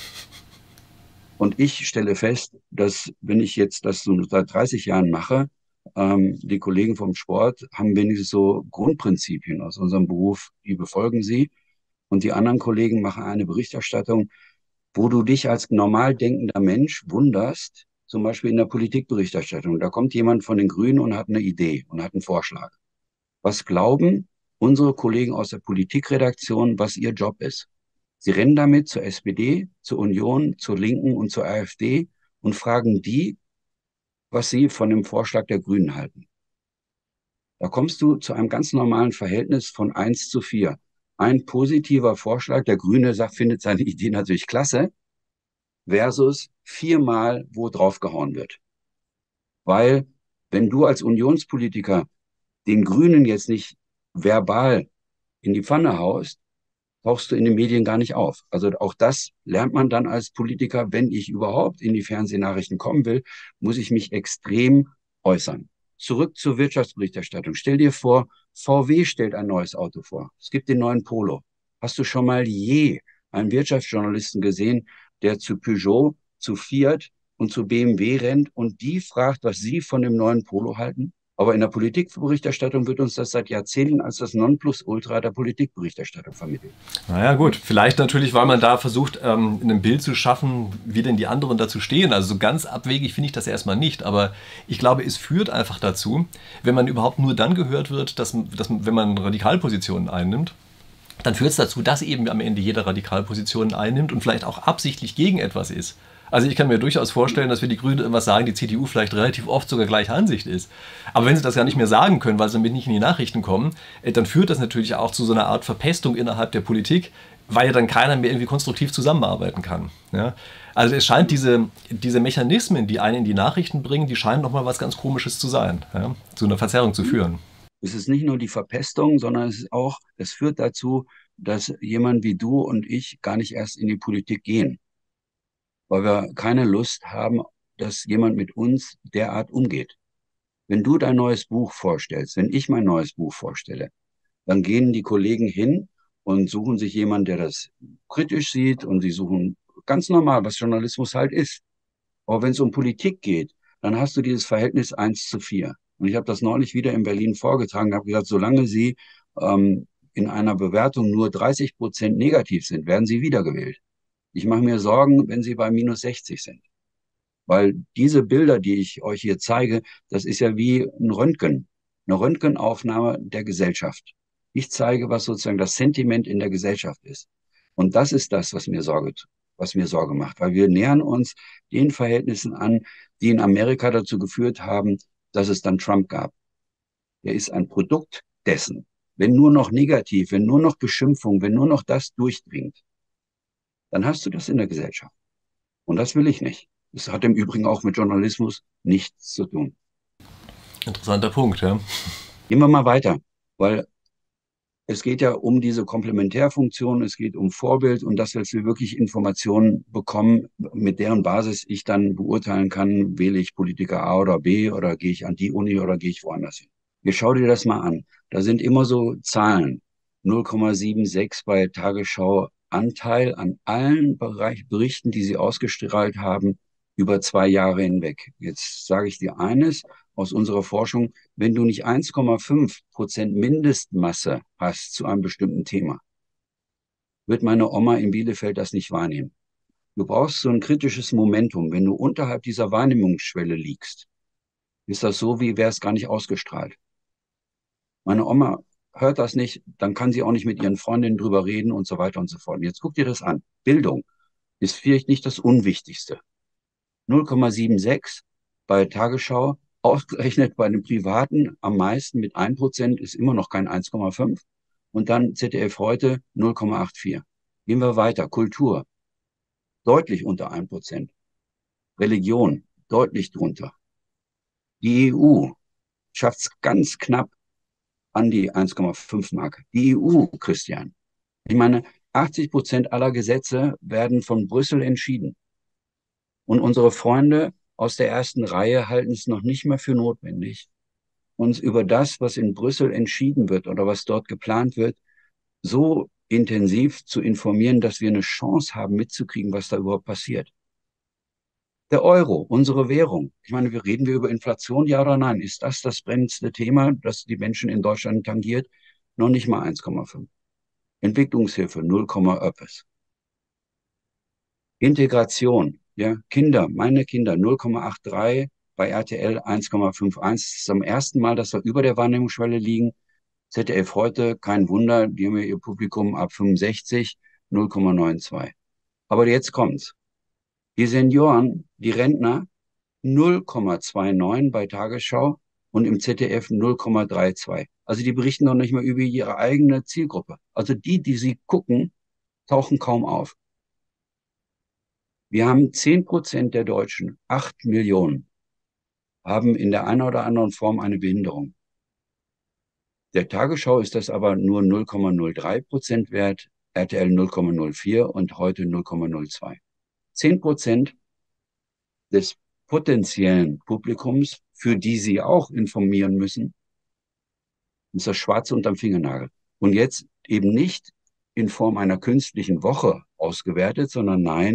Und ich stelle fest, dass wenn ich jetzt das so seit dreißig Jahren mache, ähm, die Kollegen vom Sport haben wenigstens so Grundprinzipien aus unserem Beruf, die befolgen sie. Und die anderen Kollegen machen eine Berichterstattung, wo du dich als normal denkender Mensch wunderst, zum Beispiel in der Politikberichterstattung. Da kommt jemand von den Grünen und hat eine Idee und hat einen Vorschlag. Was glauben unsere Kollegen aus der Politikredaktion, was ihr Job ist? Sie rennen damit zur S P D, zur Union, zur Linken und zur AfD und fragen die, was sie von dem Vorschlag der Grünen halten. Da kommst du zu einem ganz normalen Verhältnis von eins zu vier. Ein positiver Vorschlag, der Grüne sagt, findet seine Idee natürlich klasse, versus viermal, wo draufgehauen wird. Weil, wenn du als Unionspolitiker den Grünen jetzt nicht verbal in die Pfanne haust, tauchst du in den Medien gar nicht auf. Also auch das lernt man dann als Politiker. Wenn ich überhaupt in die Fernsehnachrichten kommen will, muss ich mich extrem äußern. Zurück zur Wirtschaftsberichterstattung. Stell dir vor, V W stellt ein neues Auto vor. Es gibt den neuen Polo. Hast du schon mal je einen Wirtschaftsjournalisten gesehen, der zu Peugeot, zu Fiat und zu B M W rennt und die fragt, was sie von dem neuen Polo halten? Aber in der Politikberichterstattung wird uns das seit Jahrzehnten als das Nonplusultra der Politikberichterstattung vermittelt. Naja, gut. Vielleicht natürlich, weil man da versucht, ähm, ein Bild zu schaffen, wie denn die anderen dazu stehen. Also so ganz abwegig finde ich das erstmal nicht. Aber ich glaube, es führt einfach dazu, wenn man überhaupt nur dann gehört wird, dass, dass wenn man Radikalpositionen einnimmt, dann führt es dazu, dass eben am Ende jeder Radikalpositionen einnimmt und vielleicht auch absichtlich gegen etwas ist. Also ich kann mir durchaus vorstellen, dass wir die Grünen irgendwas sagen, die C D U vielleicht relativ oft sogar gleicher Ansicht ist. Aber wenn sie das ja nicht mehr sagen können, weil sie damit nicht in die Nachrichten kommen, äh, dann führt das natürlich auch zu so einer Art Verpestung innerhalb der Politik, weil ja dann keiner mehr irgendwie konstruktiv zusammenarbeiten kann. Ja? Also es scheint diese, diese Mechanismen, die einen in die Nachrichten bringen, die scheinen nochmal was ganz Komisches zu sein, ja? Zu einer Verzerrung zu führen. Es ist nicht nur die Verpestung, sondern es ist auch, es führt dazu, dass jemand wie du und ich gar nicht erst in die Politik gehen, weil wir keine Lust haben, dass jemand mit uns derart umgeht. Wenn du dein neues Buch vorstellst, wenn ich mein neues Buch vorstelle, dann gehen die Kollegen hin und suchen sich jemanden, der das kritisch sieht, und sie suchen ganz normal, was Journalismus halt ist. Aber wenn es um Politik geht, dann hast du dieses Verhältnis eins zu vier. Und ich habe das neulich wieder in Berlin vorgetragen, habe gesagt, solange Sie ähm, in einer Bewertung nur dreißig Prozent negativ sind, werden Sie wiedergewählt. Ich mache mir Sorgen, wenn Sie bei minus sechzig sind. Weil diese Bilder, die ich euch hier zeige, das ist ja wie ein Röntgen, eine Röntgenaufnahme der Gesellschaft. Ich zeige, was sozusagen das Sentiment in der Gesellschaft ist. Und das ist das, was mir Sorge, was mir Sorge macht, weil wir nähern uns den Verhältnissen an, die in Amerika dazu geführt haben, dass es dann Trump gab. Er ist ein Produkt dessen. Wenn nur noch negativ, wenn nur noch Beschimpfung, wenn nur noch das durchdringt, dann hast du das in der Gesellschaft. Und das will ich nicht. Das hat im Übrigen auch mit Journalismus nichts zu tun. Interessanter Punkt, ja. Gehen wir mal weiter, weil es geht ja um diese Komplementärfunktion, es geht um Vorbild und dass wir wirklich Informationen bekommen, mit deren Basis ich dann beurteilen kann, wähle ich Politiker A oder B oder gehe ich an die Uni oder gehe ich woanders hin. Jetzt schau dir das mal an. Da sind immer so Zahlen. null Komma sechsundsiebzig bei Tagesschau Anteil an allen Bereich, Berichten, die sie ausgestrahlt haben, über zwei Jahre hinweg. Jetzt sage ich dir eines aus unserer Forschung: Wenn du nicht eins Komma fünf Prozent Mindestmasse hast zu einem bestimmten Thema, wird meine Oma in Bielefeld das nicht wahrnehmen. Du brauchst so ein kritisches Momentum. Wenn du unterhalb dieser Wahrnehmungsschwelle liegst, ist das so, wie wäre es gar nicht ausgestrahlt. Meine Oma hört das nicht, dann kann sie auch nicht mit ihren Freundinnen drüber reden und so weiter und so fort. Und jetzt guck dir das an. Bildung ist vielleicht nicht das Unwichtigste. null Komma sechsundsiebzig bei Tagesschau, ausgerechnet bei den Privaten am meisten mit ein Prozent, ist immer noch kein eins Komma fünf. Und dann Z D F heute null Komma vierundachtzig. Gehen wir weiter. Kultur, deutlich unter ein Prozent. Religion, deutlich drunter. Die E U schafft es ganz knapp an die eins Komma fünf Marke. Die E U, Christian. Ich meine, achtzig Prozent aller Gesetze werden von Brüssel entschieden. Und unsere Freunde aus der ersten Reihe halten es noch nicht mehr für notwendig, uns über das, was in Brüssel entschieden wird oder was dort geplant wird, so intensiv zu informieren, dass wir eine Chance haben, mitzukriegen, was da überhaupt passiert. Der Euro, unsere Währung. Ich meine, wir reden wir über Inflation, ja oder nein? Ist das das brennendste Thema, das die Menschen in Deutschland tangiert? Noch nicht mal eins Komma fünf. Entwicklungshilfe null, etwas. Integration, ja, Kinder, meine Kinder null Komma dreiundachtzig, bei R T L eins Komma einundfünfzig. Das ist zum ersten Mal, dass wir über der Wahrnehmungsschwelle liegen. Z D F heute, kein Wunder, die haben ja ihr Publikum ab fünfundsechzig, null Komma zweiundneunzig. Aber jetzt kommt's. Die Senioren, die Rentner, null Komma neunundzwanzig bei Tagesschau und im Z D F null Komma zweiunddreißig. Also die berichten noch nicht mal über ihre eigene Zielgruppe. Also die, die sie gucken, tauchen kaum auf. Wir haben zehn Prozent der Deutschen, acht Millionen, haben in der einen oder anderen Form eine Behinderung. Der Tagesschau ist das aber nur null Komma null drei Prozent wert, R T L null Komma null vier und heute null Komma null zwei. zehn Prozent des potenziellen Publikums, für die Sie auch informieren müssen, ist das Schwarze unterm Fingernagel. Und jetzt eben nicht in Form einer künstlichen Woche ausgewertet, sondern nein,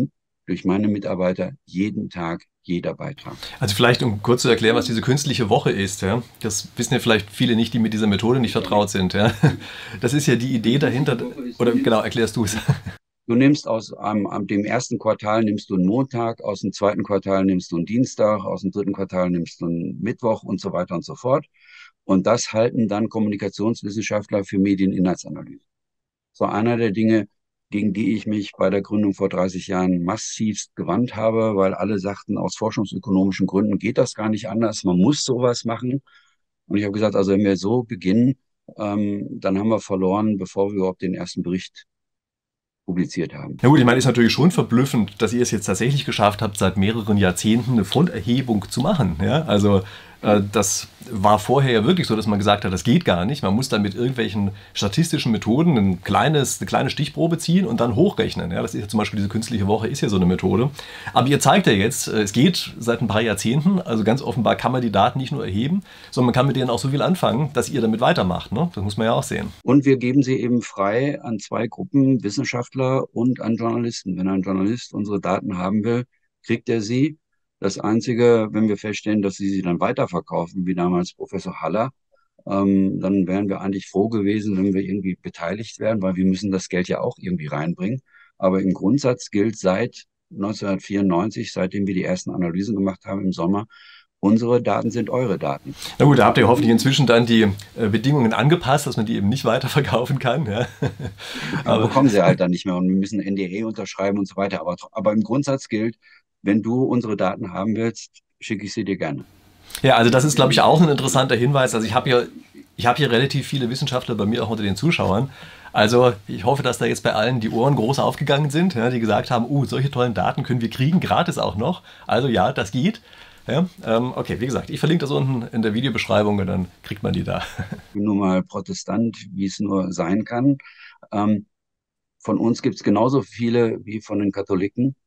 durch meine Mitarbeiter jeden Tag, jeder Beitrag. Also vielleicht, um kurz zu erklären, was diese künstliche Woche ist. Ja? Das wissen ja vielleicht viele nicht, die mit dieser Methode nicht vertraut sind. Ja? Das ist ja die Idee dahinter. Oder genau, erklärst du es. Du nimmst aus einem, am- dem ersten Quartal nimmst du einen Montag, aus dem zweiten Quartal nimmst du einen Dienstag, aus dem dritten Quartal nimmst du einen Mittwoch und so weiter und so fort. Und das halten dann Kommunikationswissenschaftler für Medieninhaltsanalyse. So einer der Dinge, gegen die ich mich bei der Gründung vor dreißig Jahren massivst gewandt habe, weil alle sagten, aus forschungsökonomischen Gründen geht das gar nicht anders, man muss sowas machen. Und ich habe gesagt, also wenn wir so beginnen, ähm, dann haben wir verloren, bevor wir überhaupt den ersten Bericht publiziert haben. Na gut, ich meine, ist natürlich schon verblüffend, dass ihr es jetzt tatsächlich geschafft habt, seit mehreren Jahrzehnten eine Fronterhebung zu machen. Ja? Also äh, das war vorher ja wirklich so, dass man gesagt hat, das geht gar nicht. Man muss dann mit irgendwelchen statistischen Methoden ein kleines, eine kleine Stichprobe ziehen und dann hochrechnen. Ja? Das ist ja zum Beispiel diese künstliche Woche, ist ja so eine Methode. Aber ihr zeigt ja jetzt, äh, es geht seit ein paar Jahrzehnten. Also ganz offenbar kann man die Daten nicht nur erheben, sondern man kann mit denen auch so viel anfangen, dass ihr damit weitermacht. Ne? Das muss man ja auch sehen. Und wir geben sie eben frei an zwei Gruppen, Wissenschaftler und an Journalisten. Wenn ein Journalist unsere Daten haben will, kriegt er sie. Das Einzige, wenn wir feststellen, dass sie sie dann weiterverkaufen, wie damals Professor Haller, ähm, dann wären wir eigentlich froh gewesen, wenn wir irgendwie beteiligt wären, weil wir müssen das Geld ja auch irgendwie reinbringen. Aber im Grundsatz gilt seit neunzehnhundertvierundneunzig, seitdem wir die ersten Analysen gemacht haben im Sommer, unsere Daten sind eure Daten. Na gut, da habt ihr hoffentlich inzwischen dann die äh, Bedingungen angepasst, dass man die eben nicht weiterverkaufen kann. Ja. Aber bekommen sie halt dann nicht mehr und wir müssen N D A unterschreiben und so weiter. Aber, aber im Grundsatz gilt, wenn du unsere Daten haben willst, schicke ich sie dir gerne. Ja, also das ist, glaube ich, auch ein interessanter Hinweis. Also ich habe hier, ich habe hier relativ viele Wissenschaftler bei mir auch unter den Zuschauern. Also ich hoffe, dass da jetzt bei allen die Ohren groß aufgegangen sind, ja, die gesagt haben, uh, solche tollen Daten können wir kriegen, gratis auch noch. Also ja, das geht. Ja, ähm, okay, wie gesagt, ich verlinke das unten in der Videobeschreibung und dann kriegt man die da. Ich bin nun mal Protestant, wie es nur sein kann. Ähm, von uns gibt es genauso viele wie von den Katholiken,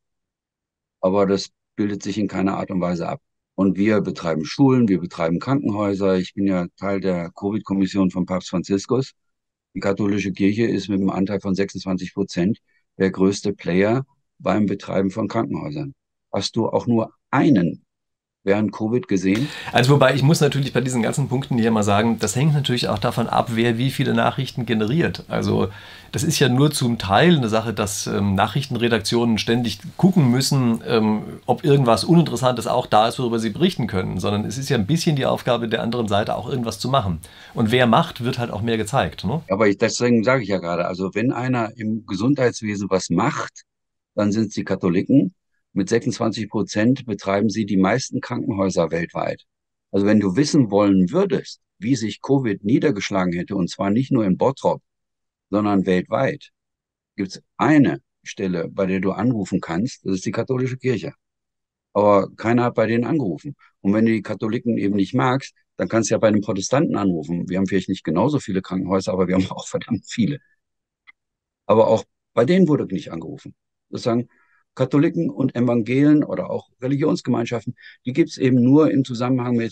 aber das bildet sich in keiner Art und Weise ab. Und wir betreiben Schulen, wir betreiben Krankenhäuser. Ich bin ja Teil der Covid-Kommission von Papst Franziskus. Die katholische Kirche ist mit einem Anteil von sechsundzwanzig Prozent der größte Player beim Betreiben von Krankenhäusern. Hast du auch nur einen während Covid gesehen? Also wobei ich muss natürlich bei diesen ganzen Punkten hier mal sagen, das hängt natürlich auch davon ab, wer wie viele Nachrichten generiert. Also das ist ja nur zum Teil eine Sache, dass ähm, Nachrichtenredaktionen ständig gucken müssen, ähm, ob irgendwas Uninteressantes auch da ist, worüber sie berichten können, sondern es ist ja ein bisschen die Aufgabe der anderen Seite, auch irgendwas zu machen. Und wer macht, wird halt auch mehr gezeigt. Ne? Aber ich, deswegen sage ich ja gerade, also wenn einer im Gesundheitswesen was macht, dann sind es die Katholiken. Mit sechsundzwanzig Prozent betreiben sie die meisten Krankenhäuser weltweit. Also wenn du wissen wollen würdest, wie sich Covid niedergeschlagen hätte, und zwar nicht nur in Bottrop, sondern weltweit, gibt es eine Stelle, bei der du anrufen kannst, das ist die katholische Kirche. Aber keiner hat bei denen angerufen. Und wenn du die Katholiken eben nicht magst, dann kannst du ja bei den Protestanten anrufen. Wir haben vielleicht nicht genauso viele Krankenhäuser, aber wir haben auch verdammt viele. Aber auch bei denen wurde nicht angerufen. Sozusagen Katholiken und Evangelen oder auch Religionsgemeinschaften, die gibt es eben nur im Zusammenhang mit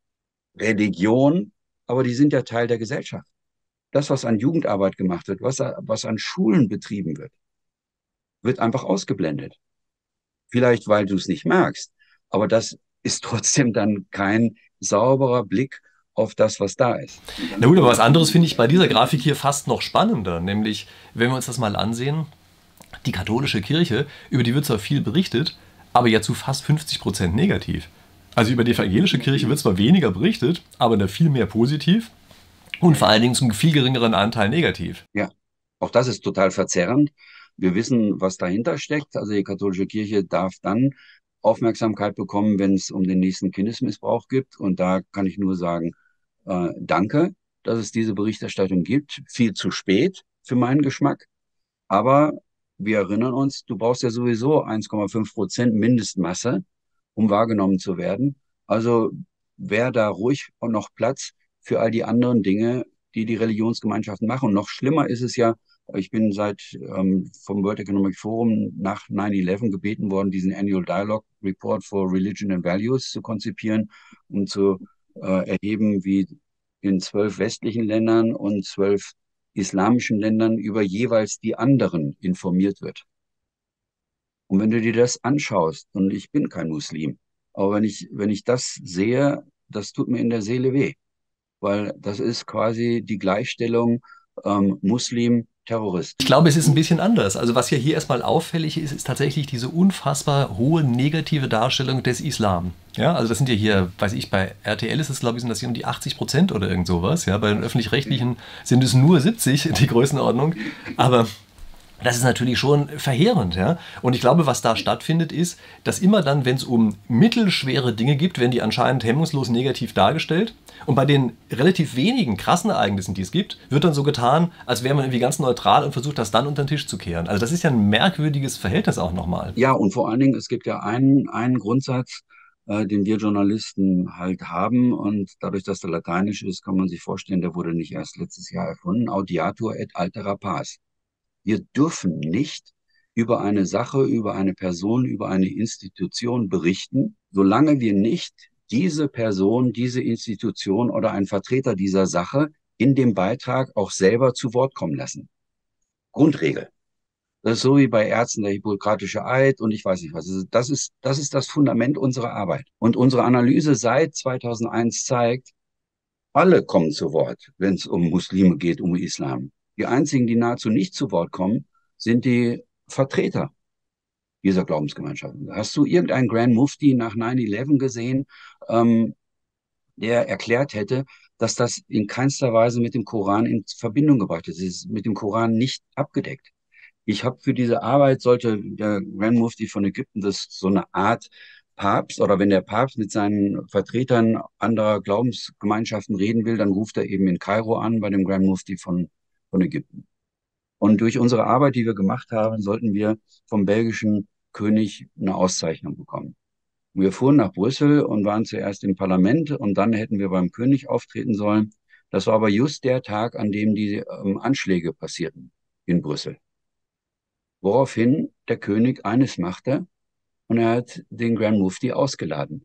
Religion, aber die sind ja Teil der Gesellschaft. Das, was an Jugendarbeit gemacht wird, was, was an Schulen betrieben wird, wird einfach ausgeblendet. Vielleicht, weil du es nicht merkst, aber das ist trotzdem dann kein sauberer Blick auf das, was da ist. Na gut, aber was anderes finde ich bei dieser Grafik hier fast noch spannender, nämlich wenn wir uns das mal ansehen, die katholische Kirche, über die wird zwar viel berichtet, aber ja zu fast fünfzig Prozent negativ. Also über die evangelische Kirche wird zwar weniger berichtet, aber da viel mehr positiv und vor allen Dingen zum viel geringeren Anteil negativ. Ja, auch das ist total verzerrend. Wir wissen, was dahinter steckt. Also die katholische Kirche darf dann Aufmerksamkeit bekommen, wenn es um den nächsten Kindesmissbrauch gibt. Und da kann ich nur sagen, äh, danke, dass es diese Berichterstattung gibt. Viel zu spät für meinen Geschmack. Aber wir erinnern uns, du brauchst ja sowieso eins Komma fünf Prozent Mindestmasse, um wahrgenommen zu werden. Also wäre da ruhig und noch Platz für all die anderen Dinge, die die Religionsgemeinschaften machen. Und noch schlimmer ist es ja, ich bin seit ähm, vom World Economic Forum nach neun elf gebeten worden, diesen Annual Dialogue Report for Religion and Values zu konzipieren, um zu äh, erheben, wie in zwölf westlichen Ländern und zwölf islamischen Ländern über jeweils die anderen informiert wird. Und wenn du dir das anschaust, und ich bin kein Muslim, aber wenn ich, wenn ich das sehe, das tut mir in der Seele weh, weil das ist quasi die Gleichstellung ähm, Muslim-Terrorist. Ich glaube, es ist ein bisschen anders. Also was ja hier erstmal auffällig ist, ist tatsächlich diese unfassbar hohe negative Darstellung des Islam. Ja, also das sind ja hier, weiß ich, bei R T L ist es, glaube ich, sind das hier um die achtzig Prozent oder irgend sowas. Ja, bei den Öffentlich-Rechtlichen sind es nur siebzig, die Größenordnung. Aber das ist natürlich schon verheerend, ja. Und ich glaube, was da stattfindet, ist, dass immer dann, wenn es um mittelschwere Dinge geht, werden die anscheinend hemmungslos negativ dargestellt. Und bei den relativ wenigen krassen Ereignissen, die es gibt, wird dann so getan, als wäre man irgendwie ganz neutral und versucht, das dann unter den Tisch zu kehren. Also das ist ja ein merkwürdiges Verhältnis auch nochmal. Ja, und vor allen Dingen, es gibt ja einen, einen Grundsatz, äh, den wir Journalisten halt haben. Und dadurch, dass der lateinisch ist, kann man sich vorstellen, der wurde nicht erst letztes Jahr erfunden. Audiatur et altera pars. Wir dürfen nicht über eine Sache, über eine Person, über eine Institution berichten, solange wir nicht diese Person, diese Institution oder einen Vertreter dieser Sache in dem Beitrag auch selber zu Wort kommen lassen. Grundregel. Das ist so wie bei Ärzten der Hippokratische Eid und ich weiß nicht was. Also das ist, das ist das Fundament unserer Arbeit. Und unsere Analyse seit zweitausendeins zeigt, alle kommen zu Wort, wenn es um Muslime geht, um Islam. Die einzigen, die nahezu nicht zu Wort kommen, sind die Vertreter dieser Glaubensgemeinschaften. Hast du irgendeinen Grand Mufti nach neun elf gesehen, ähm, der erklärt hätte, dass das in keinster Weise mit dem Koran in Verbindung gebracht ist? Es ist mit dem Koran nicht abgedeckt. Ich habe für diese Arbeit, sollte der Grand Mufti von Ägypten, das so eine Art Papst, oder wenn der Papst mit seinen Vertretern anderer Glaubensgemeinschaften reden will, dann ruft er eben in Kairo an bei dem Grand Mufti von, von Ägypten. Und durch unsere Arbeit, die wir gemacht haben, sollten wir vom belgischen König eine Auszeichnung bekommen. Wir fuhren nach Brüssel und waren zuerst im Parlament und dann hätten wir beim König auftreten sollen. Das war aber just der Tag, an dem die ähm, Anschläge passierten in Brüssel. Woraufhin der König eines machte und er hat den Grand Mufti ausgeladen.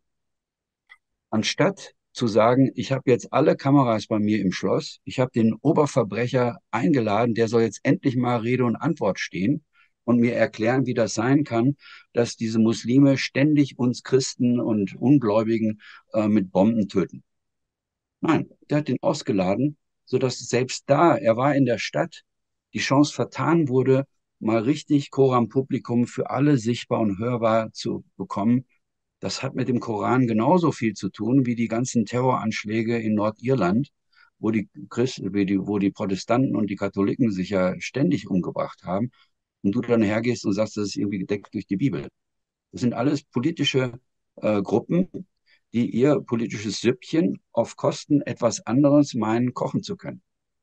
Anstatt zu sagen, ich habe jetzt alle Kameras bei mir im Schloss, ich habe den Oberverbrecher eingeladen, der soll jetzt endlich mal Rede und Antwort stehen und mir erklären, wie das sein kann, dass diese Muslime ständig uns Christen und Ungläubigen äh, mit Bomben töten. Nein, der hat den ausgeladen, sodass selbst da, er war in der Stadt, die Chance vertan wurde, mal richtig Koran Publikum für alle sichtbar und hörbar zu bekommen. Das hat mit dem Koran genauso viel zu tun wie die ganzen Terroranschläge in Nordirland, wo die Christen, wo die Protestanten und die Katholiken sich ja ständig umgebracht haben. Und du dann hergehst und sagst, das ist irgendwie gedeckt durch die Bibel. Das sind alles politische äh, Gruppen, die ihr politisches Süppchen auf Kosten etwas anderes meinen, kochen zu können.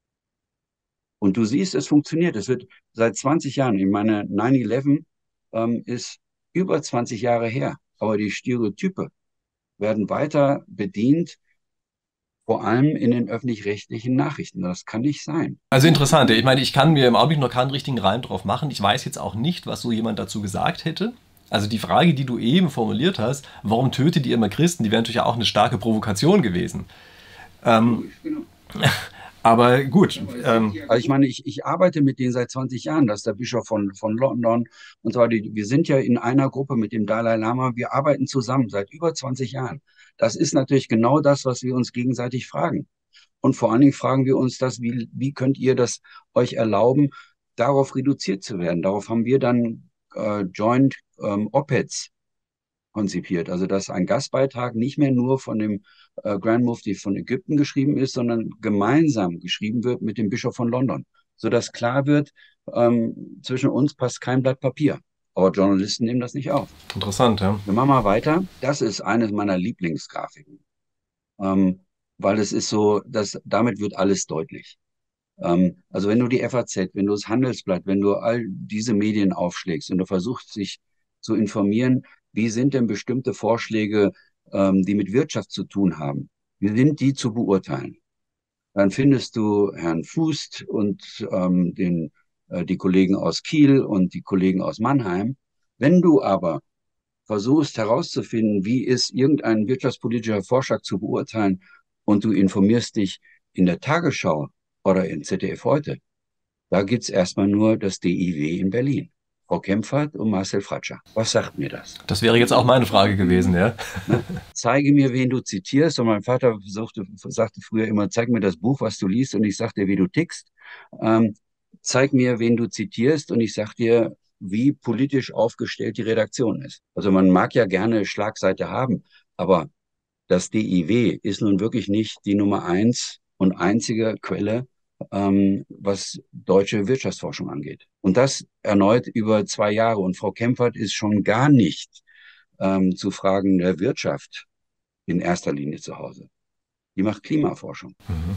Und du siehst, es funktioniert. Es wird seit zwanzig Jahren, ich meine, neun elf ähm, ist über zwanzig Jahre her, aber die Stereotype werden weiter bedient, vor allem in den öffentlich-rechtlichen Nachrichten. Das kann nicht sein. Also interessant. Ich meine, ich kann mir im Augenblick noch keinen richtigen Reim drauf machen. Ich weiß jetzt auch nicht, was so jemand dazu gesagt hätte. Also die Frage, die du eben formuliert hast, warum tötet ihr immer Christen, die wäre natürlich auch eine starke Provokation gewesen. Ähm, Genau. aber gut. Ähm, Also ich meine, ich, ich arbeite mit denen seit zwanzig Jahren, das ist der Bischof von, von London und so weiter. Wir sind ja in einer Gruppe mit dem Dalai Lama. Wir arbeiten zusammen seit über zwanzig Jahren. Das ist natürlich genau das, was wir uns gegenseitig fragen. Und vor allen Dingen fragen wir uns das, wie, wie könnt ihr das euch erlauben, darauf reduziert zu werden? Darauf haben wir dann äh, Joint ähm, Op-Eds konzipiert. Also dass ein Gastbeitrag nicht mehr nur von dem äh, Grand Mufti von Ägypten geschrieben ist, sondern gemeinsam geschrieben wird mit dem Bischof von London, sodass klar wird, ähm, zwischen uns passt kein Blatt Papier. Aber Journalisten nehmen das nicht auf. interessant, ja. Wir machen mal weiter. Das ist eines meiner Lieblingsgrafiken, ähm, weil es ist so, dass damit wird alles deutlich. Ähm, also wenn du die F A Z, wenn du das Handelsblatt, wenn du all diese Medien aufschlägst und du versuchst, dich zu informieren, wie sind denn bestimmte Vorschläge, ähm, die mit Wirtschaft zu tun haben, wie sind die zu beurteilen? Dann findest du Herrn Fußt und ähm, den, äh, die Kollegen aus Kiel und die Kollegen aus Mannheim. Wenn du aber versuchst herauszufinden, wie ist irgendein wirtschaftspolitischer Vorschlag zu beurteilen und du informierst dich in der Tagesschau oder in Z D F heute, da gibt's erstmal nur das D I W in Berlin. Frau Kempfert und Marcel Fratscher. Was sagt mir das? Das wäre jetzt auch meine Frage gewesen, ja. Ne? Zeige mir, wen du zitierst. Und mein Vater sagte, sagte früher immer, zeig mir das Buch, was du liest, und ich sag dir, wie du tickst. Ähm, zeig mir, wen du zitierst, und ich sag dir, wie politisch aufgestellt die Redaktion ist. Also man mag ja gerne Schlagseite haben, aber das D I W ist nun wirklich nicht die Nummer eins und einzige Quelle, ähm, was deutsche Wirtschaftsforschung angeht. Und das erneut über zwei Jahre. Und Frau Kempfert ist schon gar nicht ähm, zu Fragen der Wirtschaft in erster Linie zu Hause. Die macht Klimaforschung. Mhm.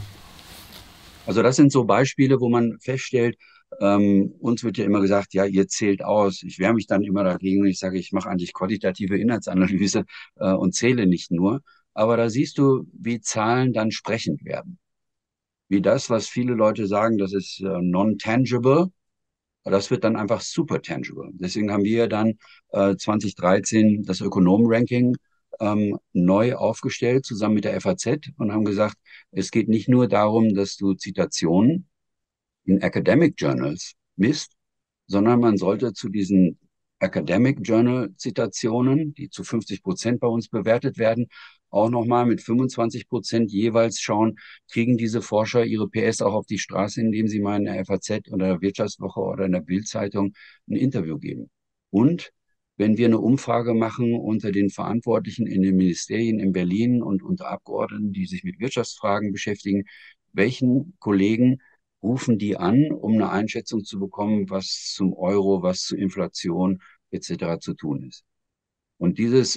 Also das sind so Beispiele, wo man feststellt, ähm, uns wird ja immer gesagt, ja, ihr zählt aus. Ich wehre mich dann immer dagegen und ich sage, ich mache eigentlich qualitative Inhaltsanalyse äh, und zähle nicht nur. Aber da siehst du, wie Zahlen dann sprechend werden. Wie das, was viele Leute sagen, das ist äh, non-tangible, das wird dann einfach super tangible. Deswegen haben wir dann äh, zwanzig dreizehn das Ökonomen-Ranking ähm, neu aufgestellt, zusammen mit der F A Z, und haben gesagt, es geht nicht nur darum, dass du Zitationen in Academic Journals misst, sondern man sollte zu diesen Academic Journal Zitationen, die zu fünfzig Prozent bei uns bewertet werden, auch nochmal mit fünfundzwanzig Prozent jeweils schauen, kriegen diese Forscher ihre P S auch auf die Straße, indem sie mal in der F A Z oder der Wirtschaftswoche oder in der Bild-Zeitung ein Interview geben. Und wenn wir eine Umfrage machen unter den Verantwortlichen in den Ministerien in Berlin und unter Abgeordneten, die sich mit Wirtschaftsfragen beschäftigen, welchen Kollegen rufen die an, um eine Einschätzung zu bekommen, was zum Euro, was zur Inflation et cetera zu tun ist. Und dieses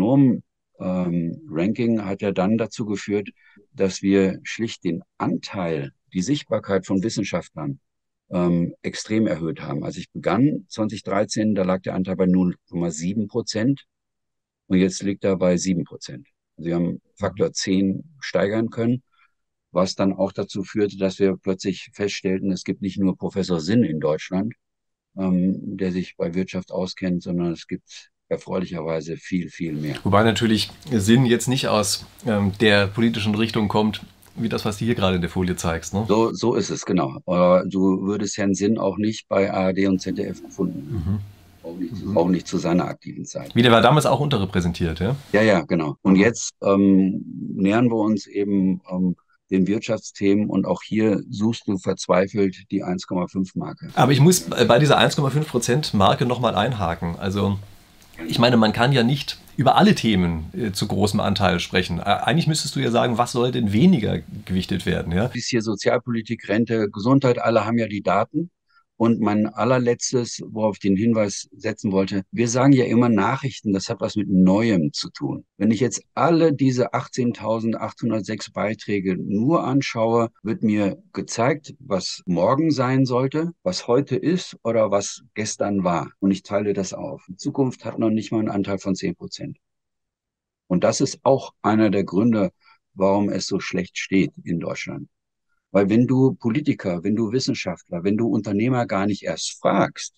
Ökonomen-Ranking ähm, hat ja dann dazu geführt, dass wir schlicht den Anteil, die Sichtbarkeit von Wissenschaftlern ähm, extrem erhöht haben. Als ich begann, zwanzig dreizehn, da lag der Anteil bei null Komma sieben Prozent und jetzt liegt er bei sieben Prozent. Also wir haben Faktor zehn steigern können, was dann auch dazu führte, dass wir plötzlich feststellten, es gibt nicht nur Professor Sinn in Deutschland, ähm, der sich bei Wirtschaft auskennt, sondern es gibt erfreulicherweise viel, viel mehr. Wobei natürlich Sinn jetzt nicht aus ähm, der politischen Richtung kommt, wie das, was du hier gerade in der Folie zeigst. Ne? So, so ist es, genau. Aber du würdest Herrn Sinn auch nicht bei A R D und Z D F gefunden. Mhm. Auch nicht, mhm. auch nicht zu seiner aktiven Zeit. Wie, der war damals auch unterrepräsentiert, ja? Ja, ja, genau. Und jetzt ähm, nähern wir uns eben ähm, den Wirtschaftsthemen, und auch hier suchst du verzweifelt die eins Komma fünf Marke. Aber ich muss bei dieser eins Komma fünf Prozent Marke nochmal einhaken. Also ich meine, man kann ja nicht über alle Themen äh, zu großem Anteil sprechen. Äh, eigentlich müsstest du ja sagen, was soll denn weniger gewichtet werden? Ja? Ist hier Sozialpolitik, Rente, Gesundheit, alle haben ja die Daten. Und mein allerletztes, worauf ich den Hinweis setzen wollte, wir sagen ja immer Nachrichten, das hat was mit Neuem zu tun. Wenn ich jetzt alle diese achtzehntausendachthundertsechs Beiträge nur anschaue, wird mir gezeigt, was morgen sein sollte, was heute ist oder was gestern war. Und ich teile das auf. Die Zukunft hat noch nicht mal einen Anteil von zehn Prozent. Und das ist auch einer der Gründe, warum es so schlecht steht in Deutschland. Weil wenn du Politiker, wenn du Wissenschaftler, wenn du Unternehmer gar nicht erst fragst,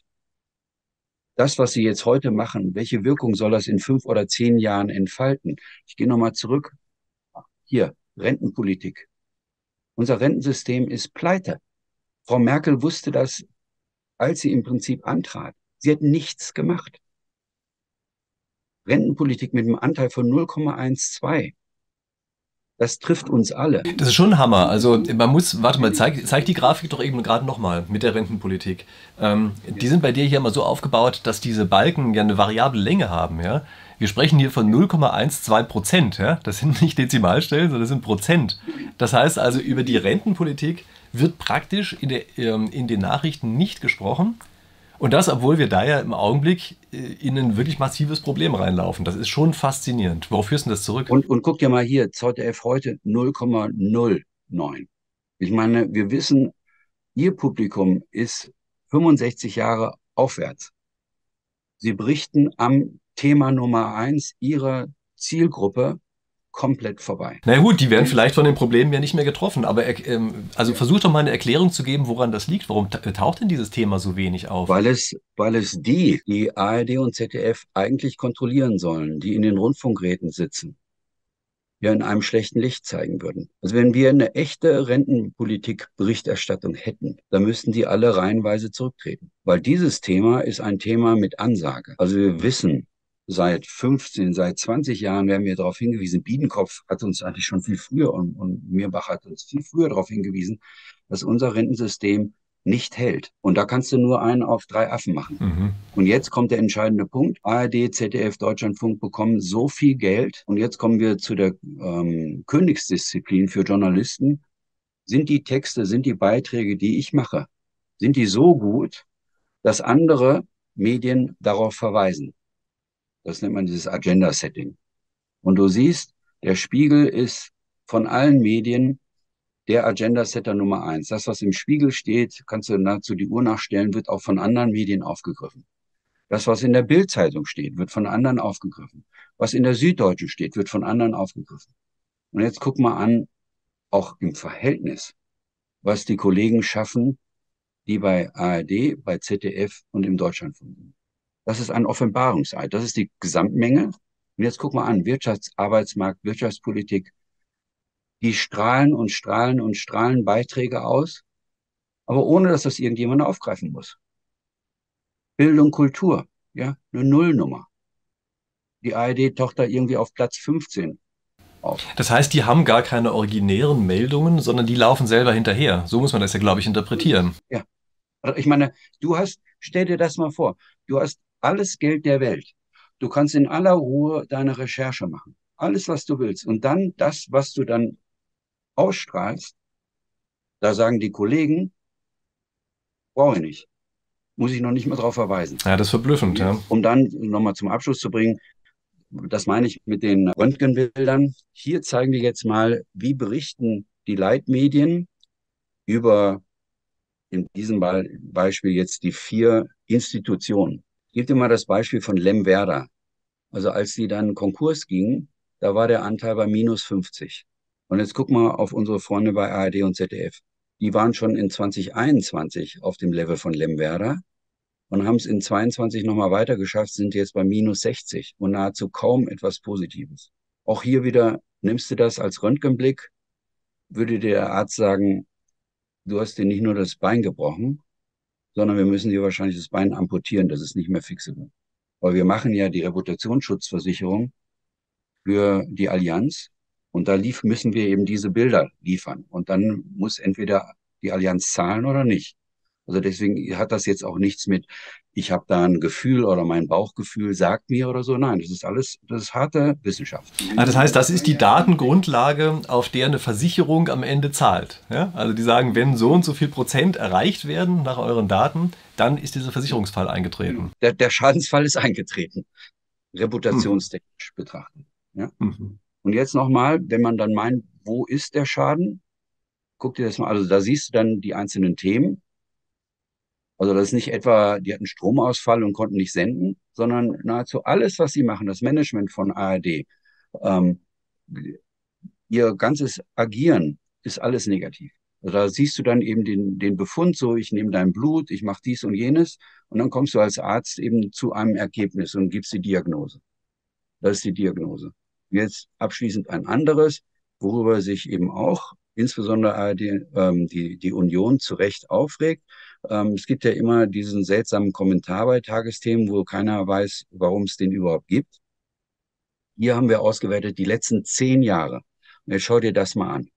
das, was sie jetzt heute machen, welche Wirkung soll das in fünf oder zehn Jahren entfalten? Ich gehe nochmal zurück. Hier, Rentenpolitik. Unser Rentensystem ist pleite. Frau Merkel wusste das, als sie im Prinzip antrat. Sie hat nichts gemacht. Rentenpolitik mit einem Anteil von null Komma zwölf. Das trifft uns alle. Das ist schon ein Hammer. Also man muss, warte mal, zeig, zeig die Grafik doch eben gerade nochmal mit der Rentenpolitik. Ähm, die sind bei dir hier immer so aufgebaut, dass diese Balken ja eine variable Länge haben. Ja? Wir sprechen hier von null Komma zwölf Prozent. Ja? Das sind nicht Dezimalstellen, sondern das sind Prozent. Das heißt also, über die Rentenpolitik wird praktisch in, der, ähm, in den Nachrichten nicht gesprochen. Und das, obwohl wir da ja im Augenblick in ein wirklich massives Problem reinlaufen. Das ist schon faszinierend. Worauf führst du das zurück? Und, und guck dir mal hier, Z D F heute null Komma null neun. Ich meine, wir wissen, Ihr Publikum ist fünfundsechzig Jahre aufwärts. Sie berichten am Thema Nummer eins Ihrer Zielgruppe komplett vorbei. Na gut, die werden vielleicht von den Problemen ja nicht mehr getroffen, aber ähm, also versuch doch mal eine Erklärung zu geben, woran das liegt. Warum taucht denn dieses Thema so wenig auf? Weil es, weil es die, die A R D und Z D F eigentlich kontrollieren sollen, die in den Rundfunkräten sitzen, ja in einem schlechten Licht zeigen würden. Also wenn wir eine echte Rentenpolitik-Berichterstattung hätten, dann müssten die alle reihenweise zurücktreten. Weil dieses Thema ist ein Thema mit Ansage. Also wir wissen, seit fünfzehn, seit zwanzig Jahren werden wir darauf hingewiesen, Biedenkopf hat uns eigentlich schon viel früher und, und Mirbach hat uns viel früher darauf hingewiesen, dass unser Rentensystem nicht hält. Und da kannst du nur einen auf drei Affen machen. Mhm. Und jetzt kommt der entscheidende Punkt. A R D, Z D F, Deutschlandfunk bekommen so viel Geld. Und jetzt kommen wir zu der ähm, Königsdisziplin für Journalisten. Sind die Texte, sind die Beiträge, die ich mache, sind die so gut, dass andere Medien darauf verweisen? Das nennt man dieses Agenda-Setting. Und du siehst, der Spiegel ist von allen Medien der Agenda-Setter Nummer eins. Das, was im Spiegel steht, kannst du nahezu die Uhr nachstellen, wird auch von anderen Medien aufgegriffen. Das, was in der Bild-Zeitung steht, wird von anderen aufgegriffen. Was in der Süddeutschen steht, wird von anderen aufgegriffen. Und jetzt guck mal an, auch im Verhältnis, was die Kollegen schaffen, die bei A R D, bei Z D F und im Deutschlandfunk sind. Das ist ein Offenbarungseid. Das ist die Gesamtmenge. Und jetzt guck mal an, Wirtschafts-, Arbeitsmarkt, Wirtschaftspolitik, die strahlen und strahlen und strahlen Beiträge aus, aber ohne, dass das irgendjemand aufgreifen muss. Bildung, Kultur, ja, eine Nullnummer. Die A R D taucht da irgendwie auf Platz fünfzehn auf. Das heißt, die haben gar keine originären Meldungen, sondern die laufen selber hinterher. So muss man das ja, glaube ich, interpretieren. Ja, also ich meine, du hast, stell dir das mal vor, du hast alles Geld der Welt. Du kannst in aller Ruhe deine Recherche machen. Alles, was du willst. Und dann das, was du dann ausstrahlst, da sagen die Kollegen, brauche ich nicht. Muss ich noch nicht mal drauf verweisen. Ja, das ist verblüffend, ja. Um dann nochmal zum Abschluss zu bringen, das meine ich mit den Röntgenbildern. Hier zeigen wir jetzt mal, wie berichten die Leitmedien über, in diesem Beispiel jetzt die vier Institutionen. Ich gebe dir mal das Beispiel von Lemwerder. Also als die dann Konkurs gingen, da war der Anteil bei minus fünfzig. Und jetzt guck mal auf unsere Freunde bei A R D und Z D F. Die waren schon in zwanzig einundzwanzig auf dem Level von Lemwerder und haben es in zweiundzwanzig nochmal weiter geschafft, sind jetzt bei minus sechzig und nahezu kaum etwas Positives. Auch hier wieder, nimmst du das als Röntgenblick, würde dir der Arzt sagen, du hast dir nicht nur das Bein gebrochen, sondern wir müssen dir wahrscheinlich das Bein amputieren, das ist nicht mehr fixable. Weil wir machen ja die Reputationsschutzversicherung für die Allianz und da lief, müssen wir eben diese Bilder liefern. Und dann muss entweder die Allianz zahlen oder nicht. Also deswegen hat das jetzt auch nichts mit, ich habe da ein Gefühl oder mein Bauchgefühl sagt mir oder so. Nein, das ist alles, das ist harte Wissenschaft. Ah, das heißt, das ist die Datengrundlage, auf der eine Versicherung am Ende zahlt. Ja? Also die sagen, wenn so und so viel Prozent erreicht werden nach euren Daten, dann ist dieser Versicherungsfall eingetreten. Der, der Schadensfall ist eingetreten, reputationstechnisch mhm. betrachtet. Ja? Mhm. Und jetzt nochmal, wenn man dann meint, wo ist der Schaden? Guck dir das mal, also da siehst du dann die einzelnen Themen. Also das ist nicht etwa, die hatten Stromausfall und konnten nicht senden, sondern nahezu alles, was sie machen, das Management von A R D, ähm, ihr ganzes Agieren ist alles negativ. Also da siehst du dann eben den, den Befund, so ich nehme dein Blut, ich mache dies und jenes und dann kommst du als Arzt eben zu einem Ergebnis und gibst die Diagnose. Das ist die Diagnose. Jetzt abschließend ein anderes, worüber sich eben auch insbesondere A R D, ähm, die, die Union zu Recht aufregt. Ähm, es gibt ja immer diesen seltsamen Kommentar bei Tagesthemen, wo keiner weiß, warum es den überhaupt gibt. Hier haben wir ausgewertet die letzten zehn Jahre. Und jetzt schau dir das mal an.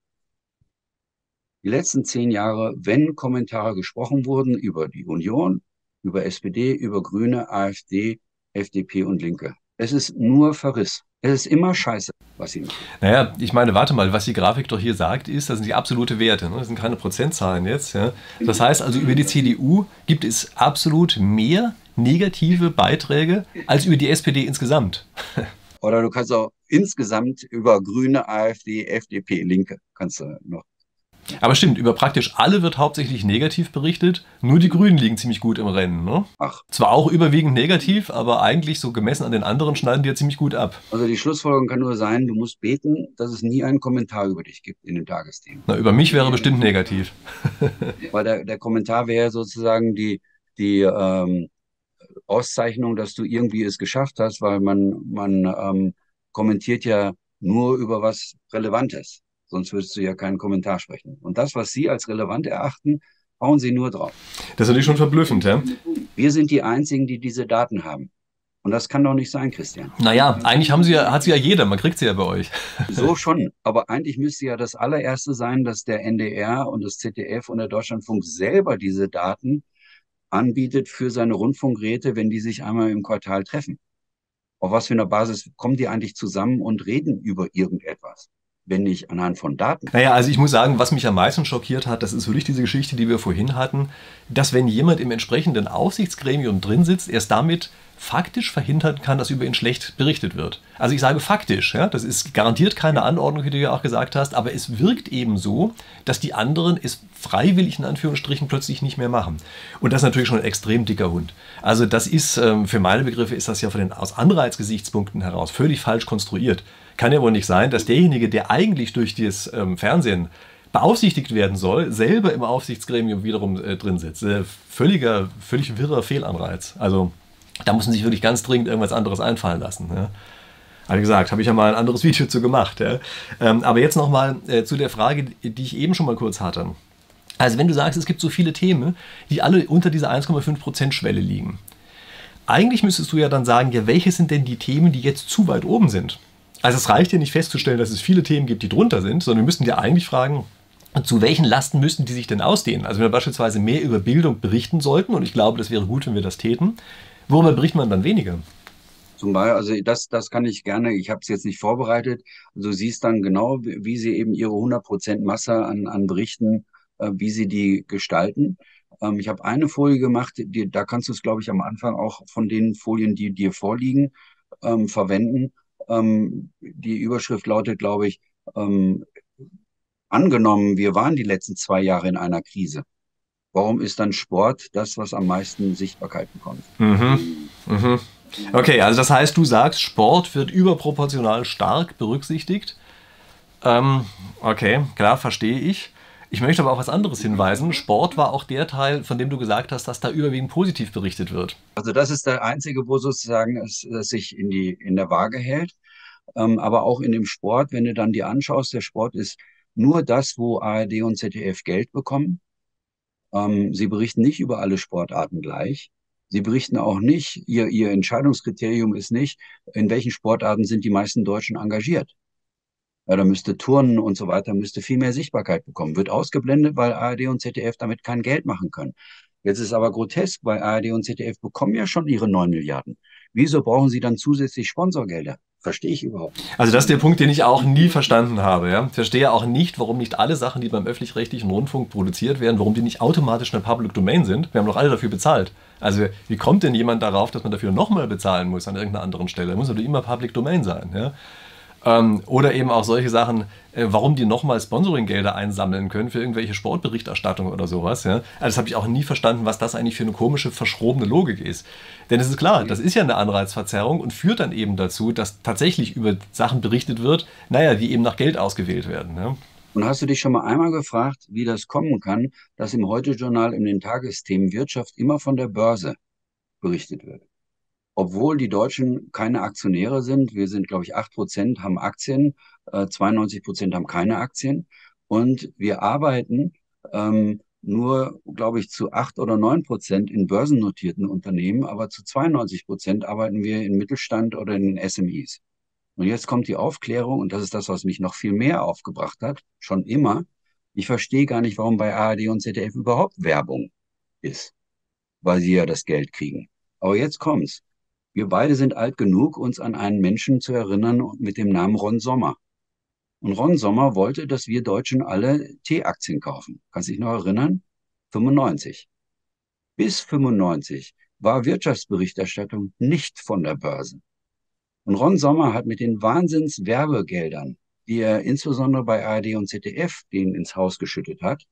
Die letzten zehn Jahre, wenn Kommentare gesprochen wurden über die Union, über S P D, über Grüne, AfD, F D P und Linke. Es ist nur Verriss. Es ist immer Scheiße, was sie machen. Naja, ich meine, warte mal, was die Grafik doch hier sagt, ist, das sind die absolute Werte. Ne? Das sind keine Prozentzahlen jetzt. Ja? Das heißt also, über die C D U gibt es absolut mehr negative Beiträge als über die S P D insgesamt. Oder du kannst auch insgesamt über Grüne, AfD, F D P, Linke kannst du noch. Aber stimmt, über praktisch alle wird hauptsächlich negativ berichtet. Nur die Grünen liegen ziemlich gut im Rennen. Ne? Ach. Zwar auch überwiegend negativ, aber eigentlich so gemessen an den anderen schneiden die ja ziemlich gut ab. Also die Schlussfolgerung kann nur sein, du musst beten, dass es nie einen Kommentar über dich gibt in den Tagesthemen. Na, über mich wäre ja bestimmt negativ. Weil der, der Kommentar wäre sozusagen die, die ähm, Auszeichnung, dass du irgendwie es geschafft hast, weil man, man ähm, kommentiert ja nur über was Relevantes. Sonst würdest du ja keinen Kommentar sprechen. Und das, was Sie als relevant erachten, hauen Sie nur drauf. Das ist natürlich schon verblüffend, ja? Wir sind die Einzigen, die diese Daten haben. Und das kann doch nicht sein, Christian. Naja, eigentlich haben sie ja, hat sie ja jeder, man kriegt sie ja bei euch. So schon. Aber eigentlich müsste ja das allererste sein, dass der N D R und das Z D F und der Deutschlandfunk selber diese Daten anbietet für seine Rundfunkräte, wenn die sich einmal im Quartal treffen. Auf was für einer Basis kommen die eigentlich zusammen und reden über irgendetwas, wenn nicht anhand von Daten? Naja, also ich muss sagen, was mich am meisten schockiert hat, das ist wirklich diese Geschichte, die wir vorhin hatten, dass wenn jemand im entsprechenden Aufsichtsgremium drin sitzt, erst damit faktisch verhindern kann, dass über ihn schlecht berichtet wird. Also ich sage faktisch, ja, das ist garantiert keine Anordnung, wie du ja auch gesagt hast, aber es wirkt eben so, dass die anderen es freiwillig in Anführungsstrichen plötzlich nicht mehr machen. Und das ist natürlich schon ein extrem dicker Hund. Also das ist, ähm, für meine Begriffe ist das ja von den aus Anreizgesichtspunkten heraus völlig falsch konstruiert. Kann ja wohl nicht sein, dass derjenige, der eigentlich durch das ähm, Fernsehen beaufsichtigt werden soll, selber im Aufsichtsgremium wiederum äh, drin sitzt. Äh, völliger, völlig wirrer Fehlanreiz. Also da muss man sich wirklich ganz dringend irgendwas anderes einfallen lassen. Ja. Aber wie gesagt, habe ich ja mal ein anderes Video zu gemacht. Ja. Ähm, aber jetzt nochmal äh, zu der Frage, die ich eben schon mal kurz hatte. Also wenn du sagst, es gibt so viele Themen, die alle unter dieser eins Komma fünf Prozent Schwelle liegen. Eigentlich müsstest du ja dann sagen, ja, welche sind denn die Themen, die jetzt zu weit oben sind? Also es reicht ja nicht festzustellen, dass es viele Themen gibt, die drunter sind, sondern wir müssten ja eigentlich fragen, zu welchen Lasten müssten die sich denn ausdehnen? Also wenn wir beispielsweise mehr über Bildung berichten sollten, und ich glaube, das wäre gut, wenn wir das täten, worüber berichtet man dann weniger? Zum Beispiel, also das, das kann ich gerne, ich habe es jetzt nicht vorbereitet. Also du siehst dann genau, wie wie sie eben ihre hundert Prozent Masse an, an Berichten, äh, wie sie die gestalten. Ähm, ich habe eine Folie gemacht, die, da kannst du es, glaube ich, am Anfang auch von den Folien, die dir vorliegen, ähm, verwenden. Ähm, die Überschrift lautet, glaube ich, ähm, angenommen, wir waren die letzten zwei Jahre in einer Krise. Warum ist dann Sport das, was am meisten Sichtbarkeit bekommt? Mhm. Mhm. Okay, also das heißt, du sagst, Sport wird überproportional stark berücksichtigt. Ähm, okay, klar, verstehe ich. Ich möchte aber auch was anderes hinweisen. Sport war auch der Teil, von dem du gesagt hast, dass da überwiegend positiv berichtet wird. Also das ist der einzige, wo sozusagen es, es sich in die, in der Waage hält. Ähm, aber auch in dem Sport, wenn du dann dir anschaust, der Sport ist nur das, wo A R D und Z D F Geld bekommen. Ähm, sie berichten nicht über alle Sportarten gleich. Sie berichten auch nicht, ihr, ihr Entscheidungskriterium ist nicht, in welchen Sportarten sind die meisten Deutschen engagiert. Ja, da müsste Turnen und so weiter, müsste viel mehr Sichtbarkeit bekommen. Wird ausgeblendet, weil A R D und Z D F damit kein Geld machen können. Jetzt ist aber grotesk, weil A R D und Z D F bekommen ja schon ihre neun Milliarden. Wieso brauchen sie dann zusätzlich Sponsorgelder? Verstehe ich überhaupt nicht. Also das ist der Punkt, den ich auch nie verstanden habe. Ja? Ich verstehe auch nicht, warum nicht alle Sachen, die beim öffentlich-rechtlichen Rundfunk produziert werden, warum die nicht automatisch eine Public Domain sind. Wir haben doch alle dafür bezahlt. Also wie kommt denn jemand darauf, dass man dafür nochmal bezahlen muss an irgendeiner anderen Stelle? Muss natürlich immer Public Domain sein. Ja? Ähm, oder eben auch solche Sachen, äh, warum die nochmal Sponsoring-Gelder einsammeln können für irgendwelche Sportberichterstattung oder sowas. Ja? Also das habe ich auch nie verstanden, was das eigentlich für eine komische, verschrobene Logik ist. Denn es ist klar, das ist ja eine Anreizverzerrung und führt dann eben dazu, dass tatsächlich über Sachen berichtet wird, naja, die eben nach Geld ausgewählt werden. Ja? Und hast du dich schon mal einmal gefragt, wie das kommen kann, dass im Heute-Journal in den Tagesthemen Wirtschaft immer von der Börse berichtet wird? Obwohl die Deutschen keine Aktionäre sind, wir sind, glaube ich, acht Prozent haben Aktien, äh, zweiundneunzig Prozent haben keine Aktien. Und wir arbeiten ähm, nur, glaube ich, zu acht oder neun Prozent in börsennotierten Unternehmen, aber zu zweiundneunzig Prozent arbeiten wir im Mittelstand oder in den S M Is. Und jetzt kommt die Aufklärung, und das ist das, was mich noch viel mehr aufgebracht hat, schon immer. Ich verstehe gar nicht, warum bei A R D und Z D F überhaupt Werbung ist, weil sie ja das Geld kriegen. Aber jetzt kommt's. Wir beide sind alt genug, uns an einen Menschen zu erinnern mit dem Namen Ron Sommer. Und Ron Sommer wollte, dass wir Deutschen alle T-Aktien kaufen. Kannst dich noch erinnern? fünfundneunzig. Bis fünfundneunzig war Wirtschaftsberichterstattung nicht von der Börse. Und Ron Sommer hat mit den Wahnsinns-Werbegeldern, die er insbesondere bei A R D und Z D F denen ins Haus geschüttet hat,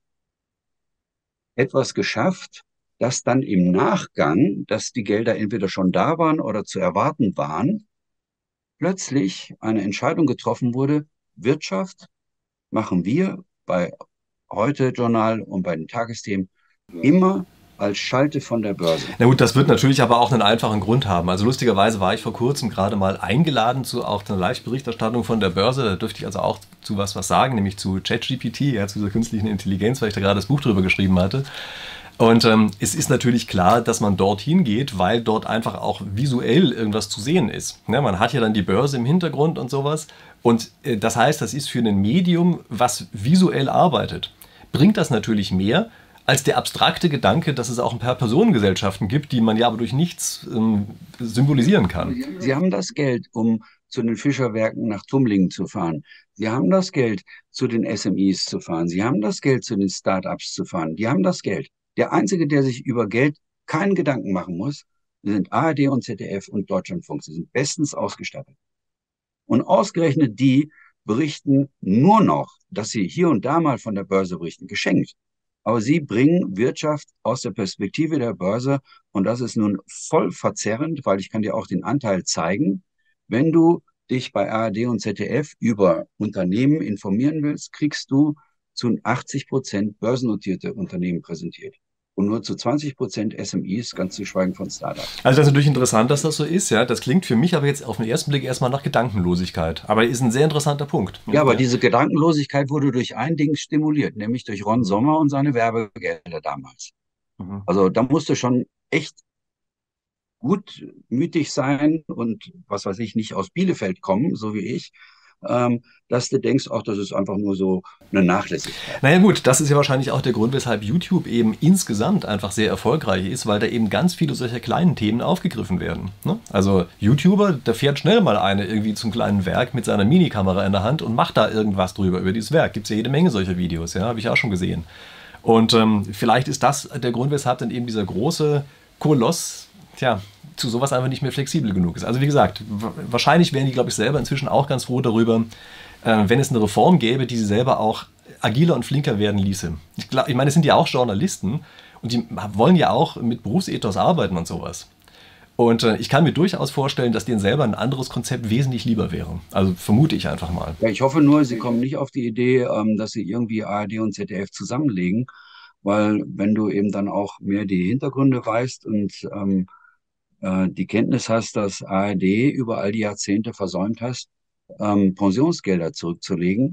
etwas geschafft, dass dann im Nachgang, dass die Gelder entweder schon da waren oder zu erwarten waren, plötzlich eine Entscheidung getroffen wurde, Wirtschaft machen wir bei Heute Journal und bei den Tagesthemen immer als Schalte von der Börse. Na gut, das wird natürlich aber auch einen einfachen Grund haben. Also lustigerweise war ich vor kurzem gerade mal eingeladen zu auch einer Live-Berichterstattung von der Börse. Da dürfte ich also auch zu was was sagen, nämlich zu ChatGPT, ja, zu dieser künstlichen Intelligenz, weil ich da gerade das Buch drüber geschrieben hatte. Und ähm, es ist natürlich klar, dass man dorthin geht, weil dort einfach auch visuell irgendwas zu sehen ist. Ja, man hat ja dann die Börse im Hintergrund und sowas. Und äh, das heißt, das ist für ein Medium, was visuell arbeitet, bringt das natürlich mehr als der abstrakte Gedanke, dass es auch ein paar Personengesellschaften gibt, die man ja aber durch nichts ähm, symbolisieren kann. Sie haben das Geld, um zu den Fischerwerken nach Tumlingen zu fahren. Sie haben das Geld, zu den S M Is zu fahren. Sie haben das Geld, zu den Start-ups zu fahren. Die haben das Geld. Der Einzige, der sich über Geld keinen Gedanken machen muss, sind A R D und Z D F und Deutschlandfunk. Sie sind bestens ausgestattet. Und ausgerechnet die berichten nur noch, dass sie hier und da mal von der Börse berichten, geschenkt. Aber sie bringen Wirtschaft aus der Perspektive der Börse und das ist nun voll verzerrend, weil ich kann dir auch den Anteil zeigen. Wenn du dich bei A R D und Z D F über Unternehmen informieren willst, kriegst du zu achtzig Prozent börsennotierte Unternehmen präsentiert. Und nur zu zwanzig Prozent S M Is, ganz zu schweigen von Startups. Also das ist natürlich interessant, dass das so ist. Ja, das klingt für mich aber jetzt auf den ersten Blick erstmal nach Gedankenlosigkeit. Aber ist ein sehr interessanter Punkt. Ja, aber diese Gedankenlosigkeit wurde durch ein Ding stimuliert, nämlich durch Ron Sommer und seine Werbegelder damals. Mhm. Also da musste schon echt gutmütig sein und was weiß ich, nicht aus Bielefeld kommen, so wie ich, ähm, dass du denkst, ach, das ist einfach nur so eine Nachlässigkeit. Naja gut, das ist ja wahrscheinlich auch der Grund, weshalb YouTube eben insgesamt einfach sehr erfolgreich ist, weil da eben ganz viele solcher kleinen Themen aufgegriffen werden. Ne? Also YouTuber, da fährt schnell mal einer irgendwie zum kleinen Werk mit seiner Minikamera in der Hand und macht da irgendwas drüber, über dieses Werk. Gibt es ja jede Menge solcher Videos, ja, habe ich auch schon gesehen. Und ähm, vielleicht ist das der Grund, weshalb dann eben dieser große Koloss, tja, zu sowas einfach nicht mehr flexibel genug ist. Also wie gesagt, wahrscheinlich wären die, glaube ich, selber inzwischen auch ganz froh darüber, äh, wenn es eine Reform gäbe, die sie selber auch agiler und flinker werden ließe. Ich, glaub, ich meine, es sind ja auch Journalisten und die wollen ja auch mit Berufsethos arbeiten und sowas. Und äh, ich kann mir durchaus vorstellen, dass denen selber ein anderes Konzept wesentlich lieber wäre. Also vermute ich einfach mal. Ja, ich hoffe nur, sie kommen nicht auf die Idee, ähm, dass sie irgendwie A R D und Z D F zusammenlegen, weil wenn du eben dann auch mehr die Hintergründe weißt und ähm, die Kenntnis hast, dass A R D über all die Jahrzehnte versäumt hast, ähm, Pensionsgelder zurückzulegen,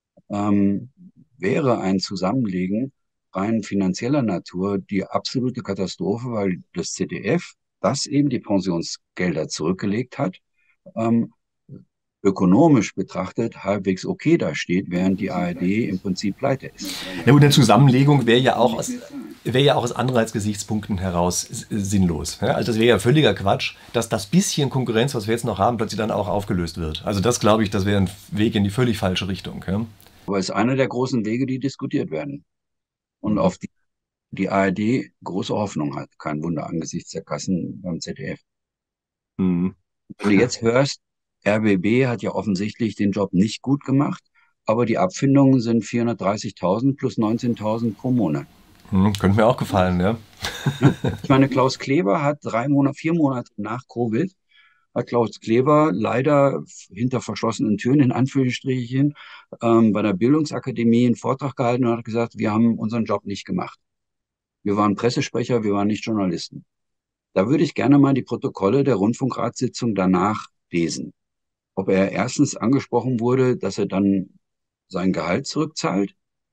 ähm, wäre ein Zusammenlegen rein finanzieller Natur die absolute Katastrophe, weil das Z D F, das eben die Pensionsgelder zurückgelegt hat, ähm, ökonomisch betrachtet halbwegs okay dasteht, während die A R D im Prinzip pleite ist. Ja, und eine Zusammenlegung wäre ja auch aus, wäre ja auch aus Anreizgesichtspunkten heraus sinnlos. Ja? Also das wäre ja völliger Quatsch, dass das bisschen Konkurrenz, was wir jetzt noch haben, plötzlich dann auch aufgelöst wird. Also das glaube ich, das wäre ein Weg in die völlig falsche Richtung. Ja? Aber es ist einer der großen Wege, die diskutiert werden. Und auf die die A R D große Hoffnung hat. Kein Wunder angesichts der Kassen beim Z D F. Mhm. Wenn du jetzt hörst, R B B hat ja offensichtlich den Job nicht gut gemacht, aber die Abfindungen sind vierhundertdreißigtausend plus neunzehntausend pro Monat. Hm, könnte mir auch gefallen, ja. Ich meine, Klaus Kleber hat drei Monate, vier Monate nach Covid, hat Klaus Kleber leider hinter verschlossenen Türen, in Anführungsstrichen, ähm, bei der Bildungsakademie einen Vortrag gehalten und hat gesagt, wir haben unseren Job nicht gemacht. Wir waren Pressesprecher, wir waren nicht Journalisten. Da würde ich gerne mal die Protokolle der Rundfunkratssitzung danach lesen. Ob er erstens angesprochen wurde, dass er dann sein Gehalt zurückzahlt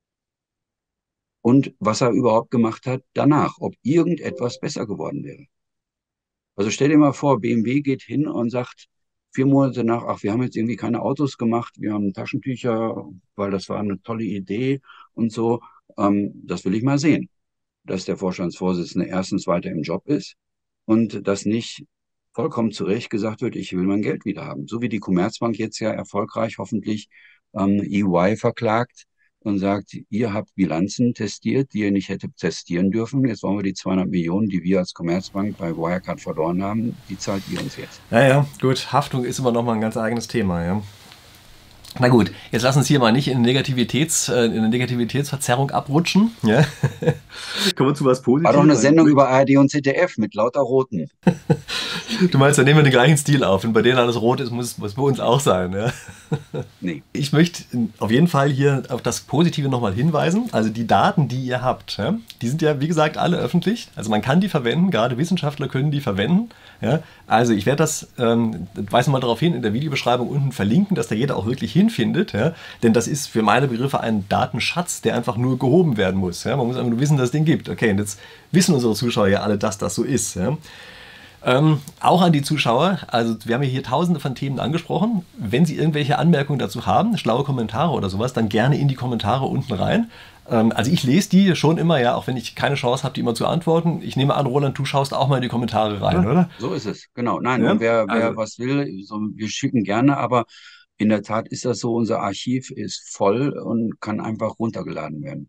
und was er überhaupt gemacht hat danach, ob irgendetwas besser geworden wäre. Also stell dir mal vor, B M W geht hin und sagt vier Monate nach, ach, wir haben jetzt irgendwie keine Autos gemacht, wir haben Taschentücher, weil das war eine tolle Idee und so. Ähm, das will ich mal sehen, dass der Vorstandsvorsitzende erstens weiter im Job ist und dass nicht vollkommen zu Recht gesagt wird, ich will mein Geld wieder haben. So wie die Commerzbank jetzt ja erfolgreich hoffentlich ähm, E Y verklagt und sagt, ihr habt Bilanzen testiert, die ihr nicht hättet testieren dürfen. Jetzt wollen wir die zweihundert Millionen, die wir als Commerzbank bei Wirecard verloren haben, die zahlt ihr uns jetzt. Ja, ja, gut. Haftung ist immer noch mal ein ganz eigenes Thema, ja. Na gut, jetzt lass uns hier mal nicht in, Negativitäts, äh, in eine Negativitätsverzerrung abrutschen. Ja? Kommen wir zu was Positives. War doch eine Sendung über A R D und Z D F mit lauter Roten. Du meinst, da nehmen wir den gleichen Stil auf. Und bei denen alles rot ist, muss es bei uns auch sein. Ja? Nee. Ich möchte auf jeden Fall hier auf das Positive nochmal hinweisen. Also die Daten, die ihr habt, ja, die sind ja, wie gesagt, alle öffentlich. Also man kann die verwenden, gerade Wissenschaftler können die verwenden. Ja. Also ich werde das, ähm, weise mal darauf hin, in der Videobeschreibung unten verlinken, dass da jeder auch wirklich hinfindet. Ja. Denn das ist für meine Begriffe ein Datenschatz, der einfach nur gehoben werden muss. Ja. Man muss einfach nur wissen, dass es den gibt. Okay, und jetzt wissen unsere Zuschauer ja alle, dass das so ist. Ja. Ähm, auch an die Zuschauer, also wir haben ja hier tausende von Themen angesprochen. Wenn Sie irgendwelche Anmerkungen dazu haben, schlaue Kommentare oder sowas, dann gerne in die Kommentare unten rein. Ähm, also ich lese die schon immer, ja, auch wenn ich keine Chance habe, die immer zu antworten. Ich nehme an, Roland, du schaust auch mal in die Kommentare rein, Ja, oder? so ist es, genau. Nein, Ja? und wer, wer Also, was will, so, wir schicken gerne, aber in der Tat ist das so, unser Archiv ist voll und kann einfach runtergeladen werden.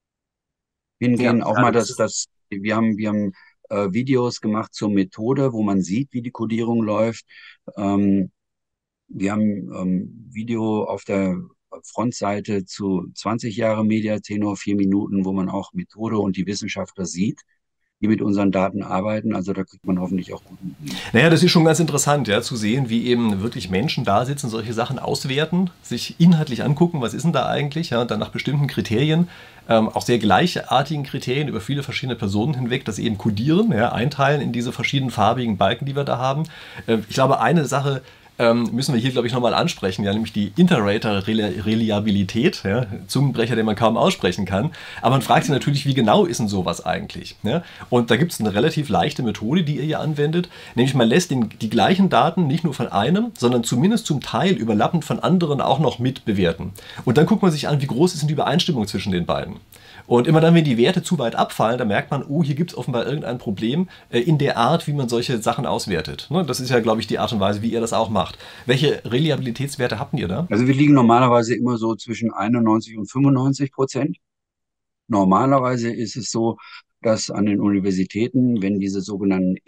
ja, Hingehen auch mal also das das, ist das, wir haben, wir haben äh, Videos gemacht zur Methode, wo man sieht, wie die Codierung läuft. Ähm, Wir haben ähm, Video auf der Frontseite zu zwanzig Jahre Mediatenor, vier Minuten, wo man auch Methode und die Wissenschaftler sieht, die mit unseren Daten arbeiten. Also da kriegt man hoffentlich auch guten Blick. Naja, das ist schon ganz interessant, ja, zu sehen, wie eben wirklich Menschen da sitzen, solche Sachen auswerten, sich inhaltlich angucken, was ist denn da eigentlich, ja, und dann nach bestimmten Kriterien, ähm, auch sehr gleichartigen Kriterien über viele verschiedene Personen hinweg, das eben kodieren, ja, einteilen in diese verschiedenen farbigen Balken, die wir da haben. Äh, ich glaube, eine Sache ähm, müssen wir hier, glaube ich, nochmal ansprechen, ja, nämlich die Inter-Rater-Reliabilität, ja, Zungenbrecher, den man kaum aussprechen kann. Aber man fragt sich natürlich, wie genau ist denn sowas eigentlich? Ja? Und da gibt es eine relativ leichte Methode, die ihr hier anwendet, nämlich man lässt den, die gleichen Daten nicht nur von einem, sondern zumindest zum Teil überlappend von anderen auch noch mit bewerten. Und dann guckt man sich an, wie groß ist denn die Übereinstimmung zwischen den beiden. Und immer dann, wenn die Werte zu weit abfallen, dann merkt man, oh, hier gibt es offenbar irgendein Problem äh, in der Art, wie man solche Sachen auswertet. Ne? Das ist ja, glaube ich, die Art und Weise, wie ihr das auch macht. Welche Reliabilitätswerte habt ihr da? Also wir liegen normalerweise immer so zwischen einundneunzig und fünfundneunzig Prozent. Normalerweise ist es so, dass an den Universitäten, wenn diese sogenannten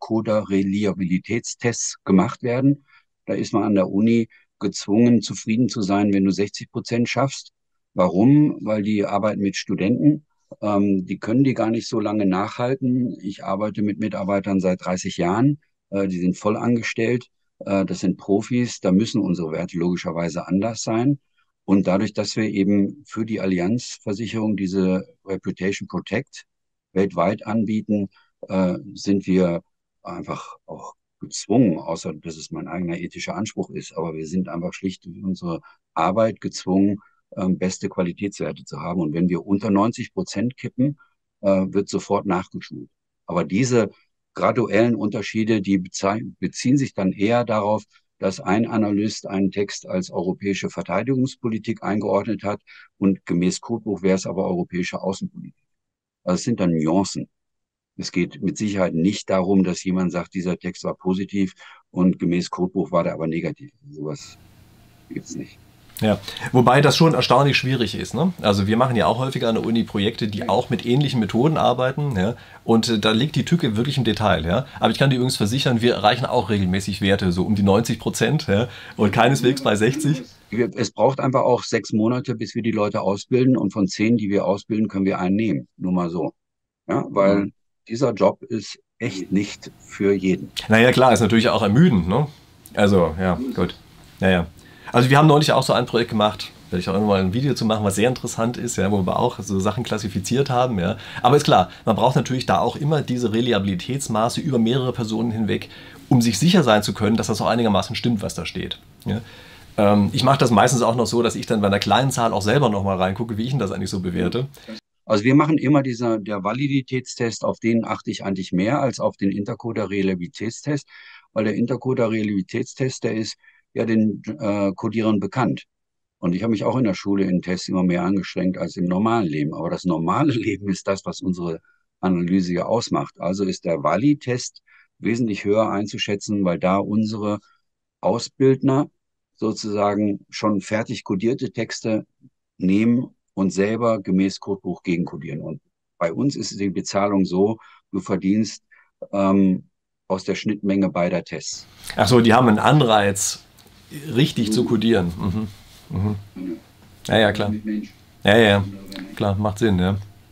Intercoder-Reliabilitätstests gemacht werden, da ist man an der Uni gezwungen, zufrieden zu sein, wenn du sechzig Prozent schaffst. Warum? Weil die arbeiten mit Studenten. Ähm, die können die gar nicht so lange nachhalten. Ich arbeite mit Mitarbeitern seit dreißig Jahren. Äh, die sind voll angestellt. Äh, das sind Profis. Da müssen unsere Werte logischerweise anders sein. Und dadurch, dass wir eben für die Allianzversicherung diese Reputation Protect weltweit anbieten, äh, sind wir einfach auch gezwungen, außer dass es mein eigener ethischer Anspruch ist, aber wir sind einfach schlicht durch unsere Arbeit gezwungen, ähm, beste Qualitätswerte zu haben. Und wenn wir unter neunzig Prozent kippen, äh, wird sofort nachgeschult. Aber diese graduellen Unterschiede, die beziehen sich dann eher darauf, dass ein Analyst einen Text als europäische Verteidigungspolitik eingeordnet hat und gemäß Codbuch wäre es aber europäische Außenpolitik. Also es sind dann Nuancen. Es geht mit Sicherheit nicht darum, dass jemand sagt, dieser Text war positiv und gemäß Codbuch war der aber negativ. Sowas gibt es nicht. Ja, wobei das schon erstaunlich schwierig ist. Ne? Also wir machen ja auch häufiger an der Uni Projekte, die auch mit ähnlichen Methoden arbeiten. Ja? Und äh, da liegt die Tücke wirklich im Detail. Ja? Aber ich kann dir übrigens versichern, wir erreichen auch regelmäßig Werte, so um die neunzig Prozent, ja? Und keineswegs bei sechzig. Es braucht einfach auch sechs Monate, bis wir die Leute ausbilden. Und von zehn, die wir ausbilden, können wir einen nehmen. Nur mal so. Ja, weil dieser Job ist echt nicht für jeden. Naja, klar, ist natürlich auch ermüdend. Ne? Also, ja, gut. Naja. Also wir haben neulich auch so ein Projekt gemacht, werde ich auch immer mal ein Video zu machen, was sehr interessant ist, ja, wo wir auch so Sachen klassifiziert haben. Ja. Aber ist klar, man braucht natürlich da auch immer diese Reliabilitätsmaße über mehrere Personen hinweg, um sich sicher sein zu können, dass das auch einigermaßen stimmt, was da steht. Ja. Ähm, ich mache das meistens auch noch so, dass ich dann bei einer kleinen Zahl auch selber noch mal reingucke, wie ich denn das eigentlich so bewerte. Also wir machen immer dieser, der Validitätstest, auf den achte ich eigentlich mehr als auf den Intercoder-Reliabilitätstest, weil der Intercoder-Reliabilitätstest, der ist ja den äh, Codierern bekannt. Und ich habe mich auch in der Schule in Tests immer mehr angestrengt als im normalen Leben. Aber das normale Leben ist das, was unsere Analyse ja ausmacht. Also ist der Vali-Test wesentlich höher einzuschätzen, weil da unsere Ausbildner sozusagen schon fertig codierte Texte nehmen und selber gemäß Codebuch gegencodieren. Und bei uns ist die Bezahlung so, du verdienst ähm, aus der Schnittmenge beider Tests. Achso, die haben einen Anreiz, richtig zu codieren. Mhm. Mhm. Ja, ja, klar. Ja, ja, klar, macht Sinn, ja.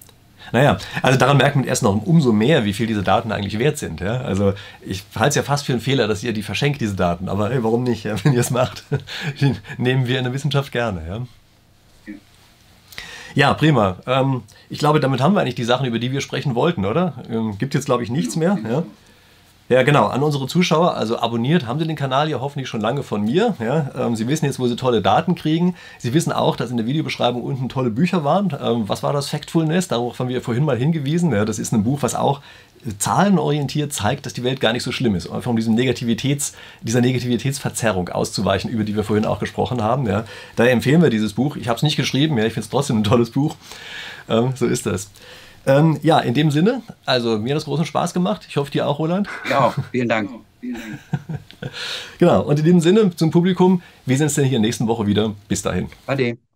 Naja, also daran merkt man erst noch umso mehr, wie viel diese Daten eigentlich wert sind. Ja? Also ich halte es ja fast für einen Fehler, dass ihr die verschenkt, diese Daten. Aber hey, warum nicht? Ja? Wenn ihr es macht, nehmen wir in der Wissenschaft gerne. Ja, ja prima. Ähm, ich glaube, damit haben wir eigentlich die Sachen, über die wir sprechen wollten, oder? Ähm, gibt jetzt, glaube ich, nichts mehr. Ja? Ja, genau. An unsere Zuschauer, also abonniert haben Sie den Kanal ja hoffentlich schon lange von mir. Ja, ähm, Sie wissen jetzt, wo Sie tolle Daten kriegen. Sie wissen auch, dass in der Videobeschreibung unten tolle Bücher waren. Ähm, was war das? Factfulness, darauf haben wir vorhin mal hingewiesen. Ja, das ist ein Buch, was auch äh, zahlenorientiert zeigt, dass die Welt gar nicht so schlimm ist. Einfach um diesem Negativitäts, dieser Negativitätsverzerrung auszuweichen, über die wir vorhin auch gesprochen haben. Ja. Daher empfehlen wir dieses Buch. Ich habe es nicht geschrieben, ja, ich finde es trotzdem ein tolles Buch. Ähm, so ist das. Ähm, ja, in dem Sinne, also mir hat das großen Spaß gemacht. Ich hoffe, dir auch, Roland. Ja, vielen Dank. Genau, und in dem Sinne zum Publikum, wir sehen uns dann hier nächste Woche wieder. Bis dahin. Ade.